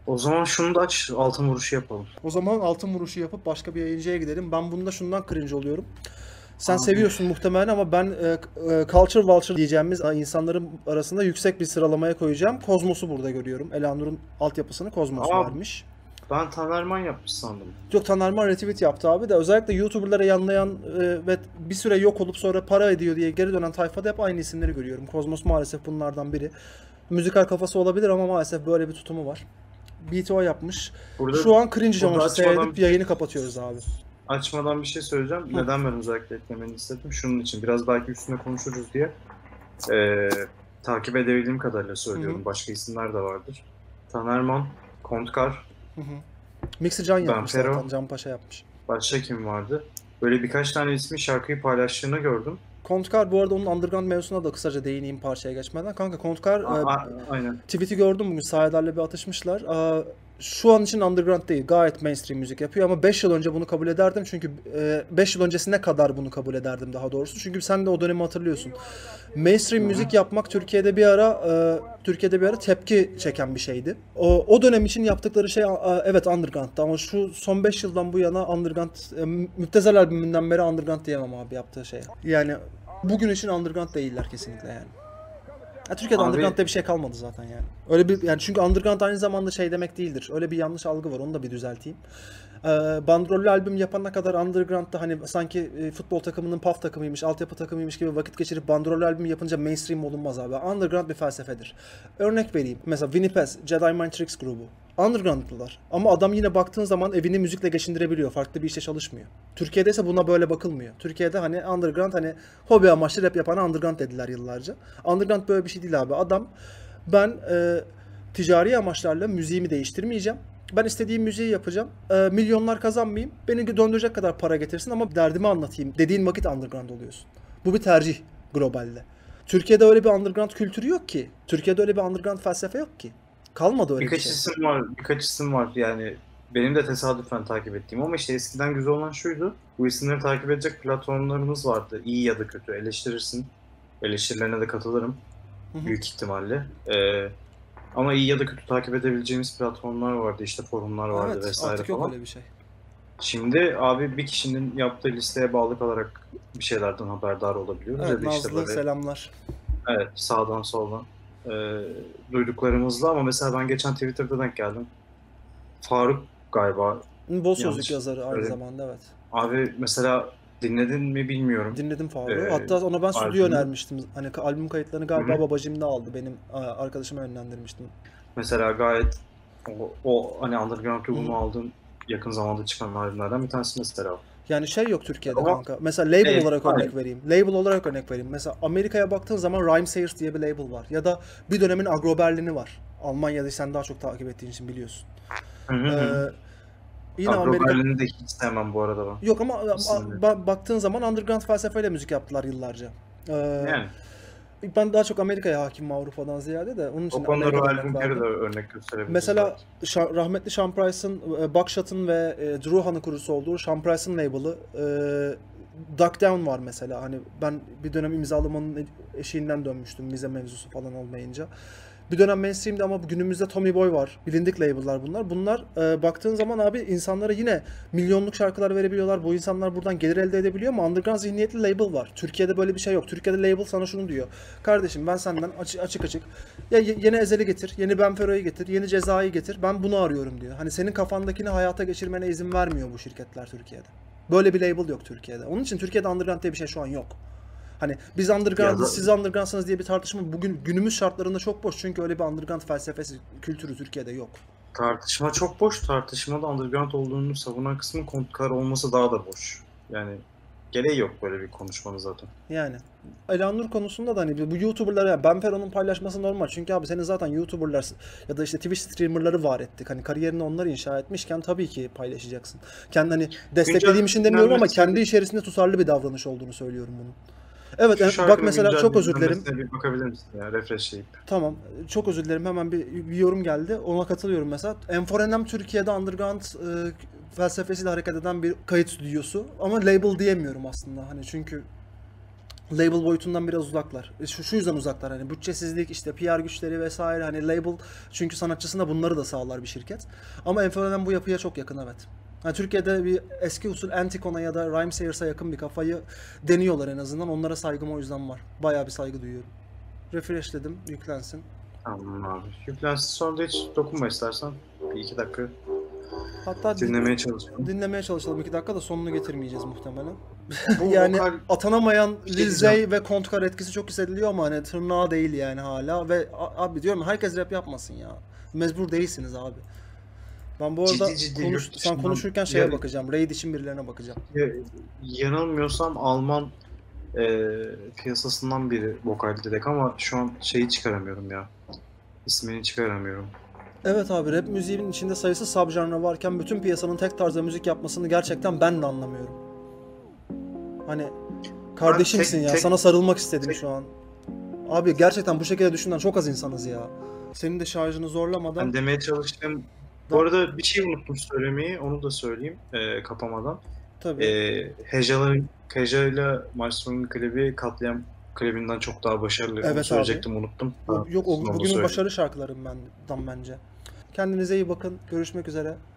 O zaman şunu da aç, altın vuruşu yapalım. O zaman altın vuruşu yapıp başka bir yayıncıya gidelim. Ben bunda şundan cringe oluyorum. Sen Abi. seviyorsun muhtemelen ama ben Culture Vulture diyeceğimiz insanların arasında yüksek bir sıralamaya koyacağım. Kozmos'u burada görüyorum. Elanur'un altyapısını Kozmos Aa. vermiş. Ben Tanerman yapmış sandım. Yok, Tanerman retweet yaptı abi de özellikle YouTuber'lara yanlayan ve bir süre yok olup sonra para ediyor diye geri dönen tayfada hep aynı isimleri görüyorum. Kozmos maalesef bunlardan biri. Müzikal kafası olabilir ama maalesef böyle bir tutumu var. BTO yapmış. Burada, Şu an cringe burada emoji seyredip yayını kapatıyoruz abi. açmadan bir şey söyleyeceğim. Neden ben özellikle eklemeni istedim? Şunun için. Biraz belki üstüne konuşuruz diye. Takip edebildiğim kadarıyla söylüyorum. Hı. Başka isimler de vardır. Tanerman, Kontkar, Hı hı. Mixi Can yapmış Benfero. zaten. Can Paşa yapmış. başka kim vardı? Böyle birkaç tane ismin şarkıyı paylaştığını gördüm. Kontkar bu arada onun underground mevzusuna da kısaca değineyim parçaya geçmeden. Kanka Kontkar Aynen. tweet'i gördüm bugün Sayedar'la bir atışmışlar. Şu an için underground değil. Gayet mainstream müzik yapıyor ama 5 yıl önce bunu kabul ederdim. Çünkü 5 yıl öncesine kadar bunu kabul ederdim daha doğrusu. Çünkü sen de o dönemi hatırlıyorsun. Mainstream müzik yapmak Türkiye'de bir ara tepki çeken bir şeydi. O dönem için yaptıkları şey evet underground'tı ama şu son 5 yıldan bu yana underground Müptezel albümünden beri underground diyemem abi yaptığı şeye. Yani bugün için underground değiller kesinlikle yani. Ya Türkiye'de Abi, underground diye bir şey kalmadı zaten yani. Öyle bir yani çünkü underground aynı zamanda şey demek değildir. Öyle bir yanlış algı var. Onu da bir düzelteyim. Bandrollü albüm yapana kadar underground'da hani sanki futbol takımının PAF takımıymış, altyapı takımıymış gibi vakit geçirip bandrollü albüm yapınca mainstream olunmaz abi. Underground bir felsefedir. Örnek vereyim. Mesela Winnipez, Jedi Mind Tricks grubu. Underground'lılar. Ama adam yine baktığın zaman evini müzikle geçindirebiliyor. Farklı bir işte çalışmıyor. Türkiye'de ise buna böyle bakılmıyor. Türkiye'de hani underground hani hobi amaçlı rap yapan underground dediler yıllarca. Underground böyle bir şey değil abi. Adam ben ticari amaçlarla müziğimi değiştirmeyeceğim. Ben istediğim müziği yapacağım. Milyonlar kazanmayayım. Beni döndürecek kadar para getirsin ama derdimi anlatayım dediğin vakit underground oluyorsun. Bu bir tercih globalde. Türkiye'de öyle bir underground kültürü yok ki. Türkiye'de öyle bir underground felsefe yok ki. Kalmadı öyle bir şey. Birkaç isim var yani benim de tesadüfen takip ettiğim ama işte eskiden güzel olan şuydu. Bu isimleri takip edecek platformlarımız vardı. İyi ya da kötü eleştirirsin. Eleştirilerine de katılırım. Hı-hı. Büyük ihtimalle. Ama iyi ya da kötü takip edebileceğimiz platformlar vardı. İşte forumlar vardı Evet, vesaire artık yok falan. öyle bir şey. Şimdi abi bir kişinin yaptığı listeye bağlı kalarak bir şeylerden haberdar olabiliyoruz. Evet, Ya da işte Nazlı böyle, selamlar. evet, sağdan soldan duyduklarımızla ama mesela ben geçen Twitter'da denk geldim. Faruk galiba. Bol sözlük Yanlış yazarı aynı söyledim. zamanda evet. Abi mesela dinledin mi bilmiyorum. Dinledim Faruk'u. Hatta ona ben stüdyo albümü. önermiştim. Hani albüm kayıtlarını galiba Hı-hı. babacığımda aldı. Benim arkadaşıma yönlendirmiştim. Mesela gayet o hani underground ruhumu Hı-hı. aldığım yakın zamanda çıkan albümlerden bir tanesi mesela. Yani şey yok Türkiye'de Ama- kanka. Mesela label Evet, olarak aynen. örnek vereyim. Label olarak örnek vereyim. Mesela Amerika'ya baktığın zaman Rhymesayers diye bir label var. Ya da bir dönemin Agro Berlin'i var. Almanya'da sen daha çok takip ettiğin için biliyorsun. Hı hı hı. Yine Agro Amerika... Berlin'i de hiç sevmem bu arada ben. Yok ama Kesinlikle. baktığın zaman underground felsefeyle müzik yaptılar yıllarca. Yani Ben daha çok Amerika'ya hakimim Avrupa'dan ziyade de. Onun için o konuda Amerika'dan Royal örnek Bunker'ı verdim. da örnek gösterebiliriz. Mesela belki. rahmetli Sean Price'ın, Buckshot'ın ve Druhan'ın kurucusu olduğu Sean Price'ın label'ı Duck Down var mesela. Hani ben bir dönem imzalamanın eşiğinden dönmüştüm vize mevzusu falan olmayınca. Bir dönem mainstream'de ama günümüzde Tommy Boy var. Bilindik label'lar bunlar. Bunlar baktığın zaman abi insanlara yine milyonluk şarkılar verebiliyorlar. Bu insanlar buradan gelir elde edebiliyor ama underground zihniyetli label var. Türkiye'de böyle bir şey yok. Türkiye'de label sana şunu diyor. Kardeşim ben senden açık ya yeni Ezel'i getir, yeni Benfero'yu getir, yeni Ceza'yı getir. Ben bunu arıyorum diyor. Hani senin kafandakini hayata geçirmene izin vermiyor bu şirketler Türkiye'de. Böyle bir label yok Türkiye'de. Onun için Türkiye'de underground diye bir şey şu an yok. Hani biz underground'ız, siz underground'sınız diye bir tartışma bugün günümüz şartlarında çok boş. Çünkü öyle bir underground felsefesi, kültürü Türkiye'de yok. Tartışma çok boş. Tartışmada underground olduğunu savunan kısmın Kontkar olması daha da boş. Yani gereği yok böyle bir konuşmanın zaten. Yani Elanur konusunda da hani bu YouTuber'lara yani Benfero'nun paylaşması normal. Çünkü abi senin zaten YouTuber'lar ya da işte Twitch streamer'ları var ettik. Hani kariyerini onlar inşa etmişken tabii ki paylaşacaksın. Kendi hani desteklediğim için demiyorum ama kendi içerisinde tutarlı bir davranış olduğunu söylüyorum bunun. Evet bak mesela çok özür dilerim. Bir bakabilir misin ya refreshleyip? Tamam. Çok özür dilerim. Hemen bir yorum geldi. Ona katılıyorum mesela. Enforenem Türkiye'de underground felsefesiyle hareket eden bir kayıt stüdyosu. Ama label diyemiyorum aslında. Hani çünkü Label boyutundan biraz uzaklar. Şu yüzden uzaklar, hani bütçesizlik, işte PR güçleri vesaire, hani label çünkü sanatçısına bunları da sağlar bir şirket. Ama Enfo'dan bu yapıya çok yakın, evet. Yani Türkiye'de bir eski usul Anticon'a ya da Rhymesayer's'a yakın bir kafayı deniyorlar en azından. Onlara saygım o yüzden var. Bayağı bir saygı duyuyorum. Refresh dedim, yüklensin. Tamam abi. Yüklensin, sonra da hiç dokunma istersen. Bir iki dakika Hatta dinlemeye çalışalım. dinlemeye çalışalım 2 dakika da sonunu getirmeyeceğiz muhtemelen. Bu Yani vokal atanamayan şey Lil diyeceğim. Zay ve Kontkar etkisi çok hissediliyor ama hani tırnağı değil yani hala ve abi diyorum ya, herkes rap yapmasın ya. Mecbur değilsiniz abi. Ben bu arada Ciddi konuş, yurt sen dışından konuşurken şeye bakacağım. Raid için birilerine bakacağım. yanılmıyorsam Alman piyasasından biri vokal direkt ama şu an şeyi çıkaramıyorum ya. İsmini çıkaramıyorum. Evet abi, rap müziğin içinde sayısız subgenre varken bütün piyasanın tek tarzda müzik yapmasını gerçekten ben de anlamıyorum. Hani kardeşimsin ya, sana sarılmak istedim şu an. Abi gerçekten bu şekilde düşünen çok az insanız ya. Senin de şarjını zorlamadan. Ben demeye çalıştım. Bu arada bir şey unuttum söylemeyi, onu da söyleyeyim kapamadan. Tabii. Heja ile Maestro'nun klibi Katliam klibinden çok daha başarılı. Evet Onu söyleyecektim, unuttum. Yok, Onu da bugünün söyleyeyim. başarılı şarkılarından bence. Kendinize iyi bakın. Görüşmek üzere.